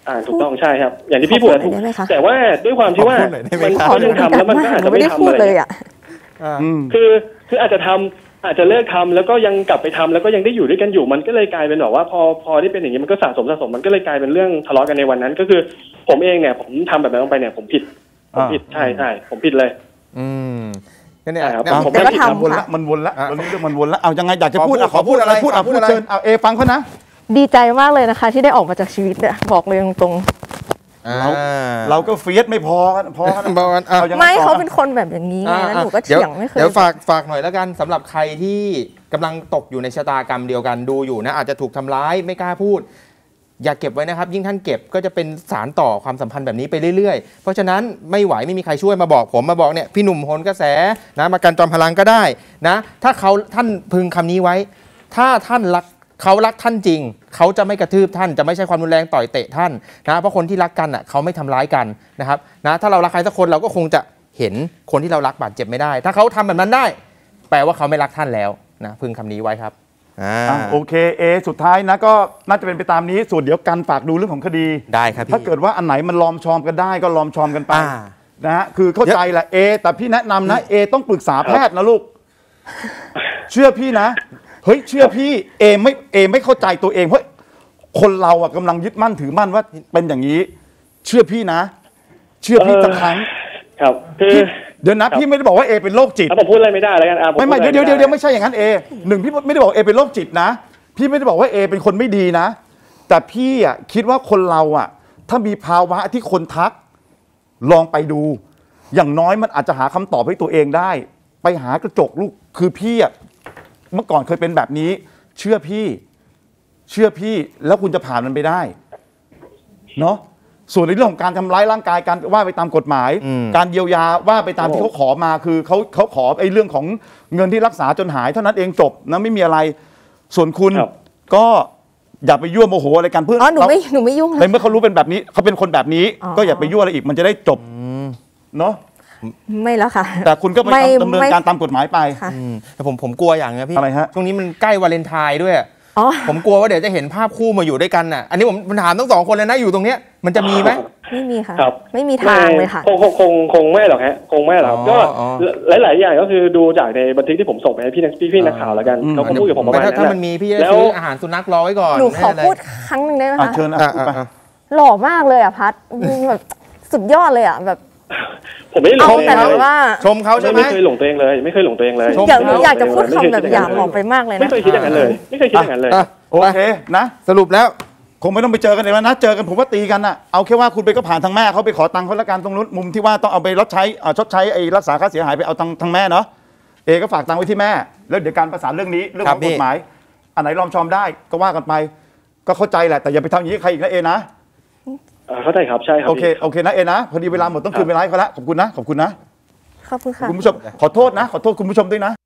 อ่าถูกต้องใช่ครับ อย่างที่พี่พูดขอพูถูดกหน่อยได้ไหมคะแต่ว่าด้วยความที่ว่าขอพูดหน่อยได้ไหมมันครับขอก็ดูยังทำแล้วมันก็อาจหนูจะไม่ไม่ได้ทำพูดอะไรเลยอ่ะอ่าอืมคือคืออาจจะทำอาจจะเลิกทำแล้วก็ยังกลับไปทำแล้วก็ยังได้อยู่ด้วยกันอยู่มันก็เลยกลายเป็นแบบว่าพอพอที่เป็นอย่างนี้มันก็สะสมสะสมมันก็เลยกลายเป็นเรื่องทะเลาะกันในวันนั้น ก็คือผมเองเนี่ยผมทำแบบนั้นลงไปเนี่ยผมผิดผมผิดใช่ใช่ผมผิดเลยอืมก็เนี่ยใช่ครับเนี่ยผมแต่ก็มันทำวนละค่ะมันวนละอ่ะตอนนี้เรื่องมันวนละเอายังไงอยากจะขอพูดอ่ะพูดขอพูดอะไรขอพูพูดดอะไรอ่ะพูดขอพูดอะไรเชิญเอาเอฟังเขานะดีใจมากเลยนะคะ ที่ได้ออกมาจากชีวิตอะบอกเลยตรงเรา เราก็เฟียสไม่พอกันพอกันบอกกันอ่ะเอายังๆไงไม่ต่อเขาเป็นคนแบบอย่างนี้ไงแล้วหนูก็เถียงไม่เคยเดี๋ยวฝากฝากหน่อยแล้วกันสำหรับใครที่กำลังตกอยู่ในชะตากรรมเดียวกันดูอยู่นะอาจจะถูกทำร้ายไม่กล้าพูด อย่าเก็บไว้นะครับ ยิ่งท่านเก็บก็จะเป็นสารต่อความสัมพันธ์แบบนี้ไปเรื่อยๆ เพราะฉะนั้นไม่ไหวไม่มีใครช่วยมาบอกผมมาบอกเนี่ยพี่หนุ่มโหนกระแสนะมากันจอมพลังก็ได้นะถ้าเขาท่านพึงคำนี้ไว้ ถ้าท่านรักเขารักท่านจริง เขาจะไม่กระทืบท่านจะไม่ใช่ความรุนแรงต่อยเตะท่านนะเพราะคนที่รักกันอ่ะเขาไม่ทำร้ายกันนะครับนะถ้าเรารักใครสักคนเราก็คงจะเห็นคนที่เรารักบาดเจ็บไม่ได้ ถ้าเขาทำแบบนั้นได้ แปลว่าเขาไม่รักท่านแล้วนะพึงคำนี้ไว้ครับอ่าอ่ะโอเคเอสุดท้ายนะก็น่าจะเป็นไปตามนี้ส่วนเดี๋ยวกันฝากดูเรื่องของคดีได้ครับพี่ถ้าเกิดว่าอันไหนมันลอมชอมกันได้ก็ลอมชอมกันไปอ่านะฮะคือเข้าใจแหละเอแต่พี่แนะนำนะเอต้องปรึกษาแพทย์นะลูก เชื่อพี่นะเฮ้ยเชื่อพี่เอไม่เอไม่เข้าใจตัวเองเพราะคนเราอ่ะกำลังยึดมั่นถือมั่นว่าเป็นอย่างนี้ เชื่อพี่นะ เชื่อพี่สักครั้งครับคือเดี๋ยวนะพี่ไม่ได้บอกว่าเอเป็นโรคจิตถ้าผมพูดอะไรไม่ได้แล้วกันอ่ะผไม่ไม่พูอะรเดี๋ยวเดี๋ยวเดี๋ยวด้ไม่ใช่อย่างนั้นเอหนึ่งพี่ไม่ได้บอกเอเป็นโรคจิตนะพี่ไม่ได้บอกว่าเอเป็นคนไม่ดีนะ แต่พี่อ่ะคิดว่าคนเราอ่ะ ถ้ามีภาวะที่คนทัก ลองไปดู อย่างน้อยมันอาจจะหาคำตอบให้ตัวเองได้ ไปหากระจกลูกคือพี่อ่ะเมื่อก่อนเคยเป็นแบบนี้ เชื่อพี่ เชื่อพี่แล้วคุณจะผ่านมันไปได้เนาะส่วนในเรื่องของการทำร้ายร่างกายการว่าไปตามกฎหมายอืมการเยียวยาว่าไปตามครับที่เขาขอมาคือเขาเขาขอไอ้เรื่องของเงินที่รักษาจนหายเท่านั้นเองจบนะไม่มีอะไร ส่วนคุณครับก็อย่าไปยั่วโมโหอะไรกันเพื่ออ๋อหนูเราไม่หนูไม่ยุ่งในเลยเมื่อเขารู้เป็นแบบนี้เขาเป็นคนแบบนี้อ๋อก็อย่าไปยั่วอะไรอีกมันจะได้จบเนาะไม่แล้วค่ะแต่คุณก็ไปไม่ดำเนินไม่การตามกฎหมายไปค่ะอืมแต่ผมผมกลัวอย่างนะพี่อะไรฮะช่วงนี้มันใกล้วาเลนไทน์ด้วยอ๋อผมกลัวว่าเดี๋ยวจะเห็นภาพคู่มาอยู่ด้วยกันน่ะ อันนี้ผมผมถามทั้งสองคนเลยนะอยู่ตรงเนี้ยมันจะมีไหมไม่มีค่ะครับไม่มีทางเลยค่ะคงคงคงคงไม่หรอกฮะคงไม่หรอกอ๋อก็อ๋อหลาย ๆ อย่างก็คือดูจากในบันทึกที่ผมส่งไปให้พี่นักพี่พี่นักข่าวแล้วกันอืมเขาก็พูดกับผมประมาณถ้านั้นถ้าแหมันละมีพี่จะแล้วซื้ออาหารสุนัขรอไว้ก่อนหนูขอไม่พูดเป็นไรครั้งหนึ่งได้ไหมอ่ะคะเชิญอ่ะอ่ะพูดไปอ่ะหล่อมากเลยอ่ะพัดแบบสุดยอดเลยอ่ะแบบผมไม่ได้หลงเอาตัวเอแต่งเลยว่าชมเขาใช่ไหมไม่เคยหลงตัวเองเลย ไม่เคยหลงตัวเองเลยชมอยากหนูเขาอยากจะพูดคำแบบหยาบออกไปมากเลยไม่นะเคยคิดอย่างนั้นเลย ไม่เคยคิดอย่างนั้นเลยอ่ะโอเคนะสรุปแล้วคงไม่ต้องไปเจอกันเลยแล้วนะเจอกันผมว่าตีกันน่ะเอาแค่ว่าคุณไปก็ผ่านทางแม่เขาไปขอตังค์เขาละกันตรงนู้นมุมที่ว่าต้องเอาไปลดใช้อ่าชดใช้ไอ้รักษาค่าเสียหายไปเอาตังค์ทางแม่เนาะเอก็ฝากตังค์ไว้ที่แม่แล้วเดี๋ยวการประสานเรื่องนี้เรื่องครัขบองพี่กฎหมายอันไหนลอมชอมได้ก็ว่ากันไป ก็เข้าใจแหละแต่อย่าไปทำอย่างนี้กับใครอีกนะเอนะอ่าเข้าใจครับใช่ครับโอเคพี่โอเคนะเอนะพอดีเวลาหมดต้องคืนเวลาให้เขาละขอบคุณนะขอบคุณนะขอบคุณขอบค่ะคุณผู้ชมขอโทษนะขอโทษคุณผู้ชมด้วยนะ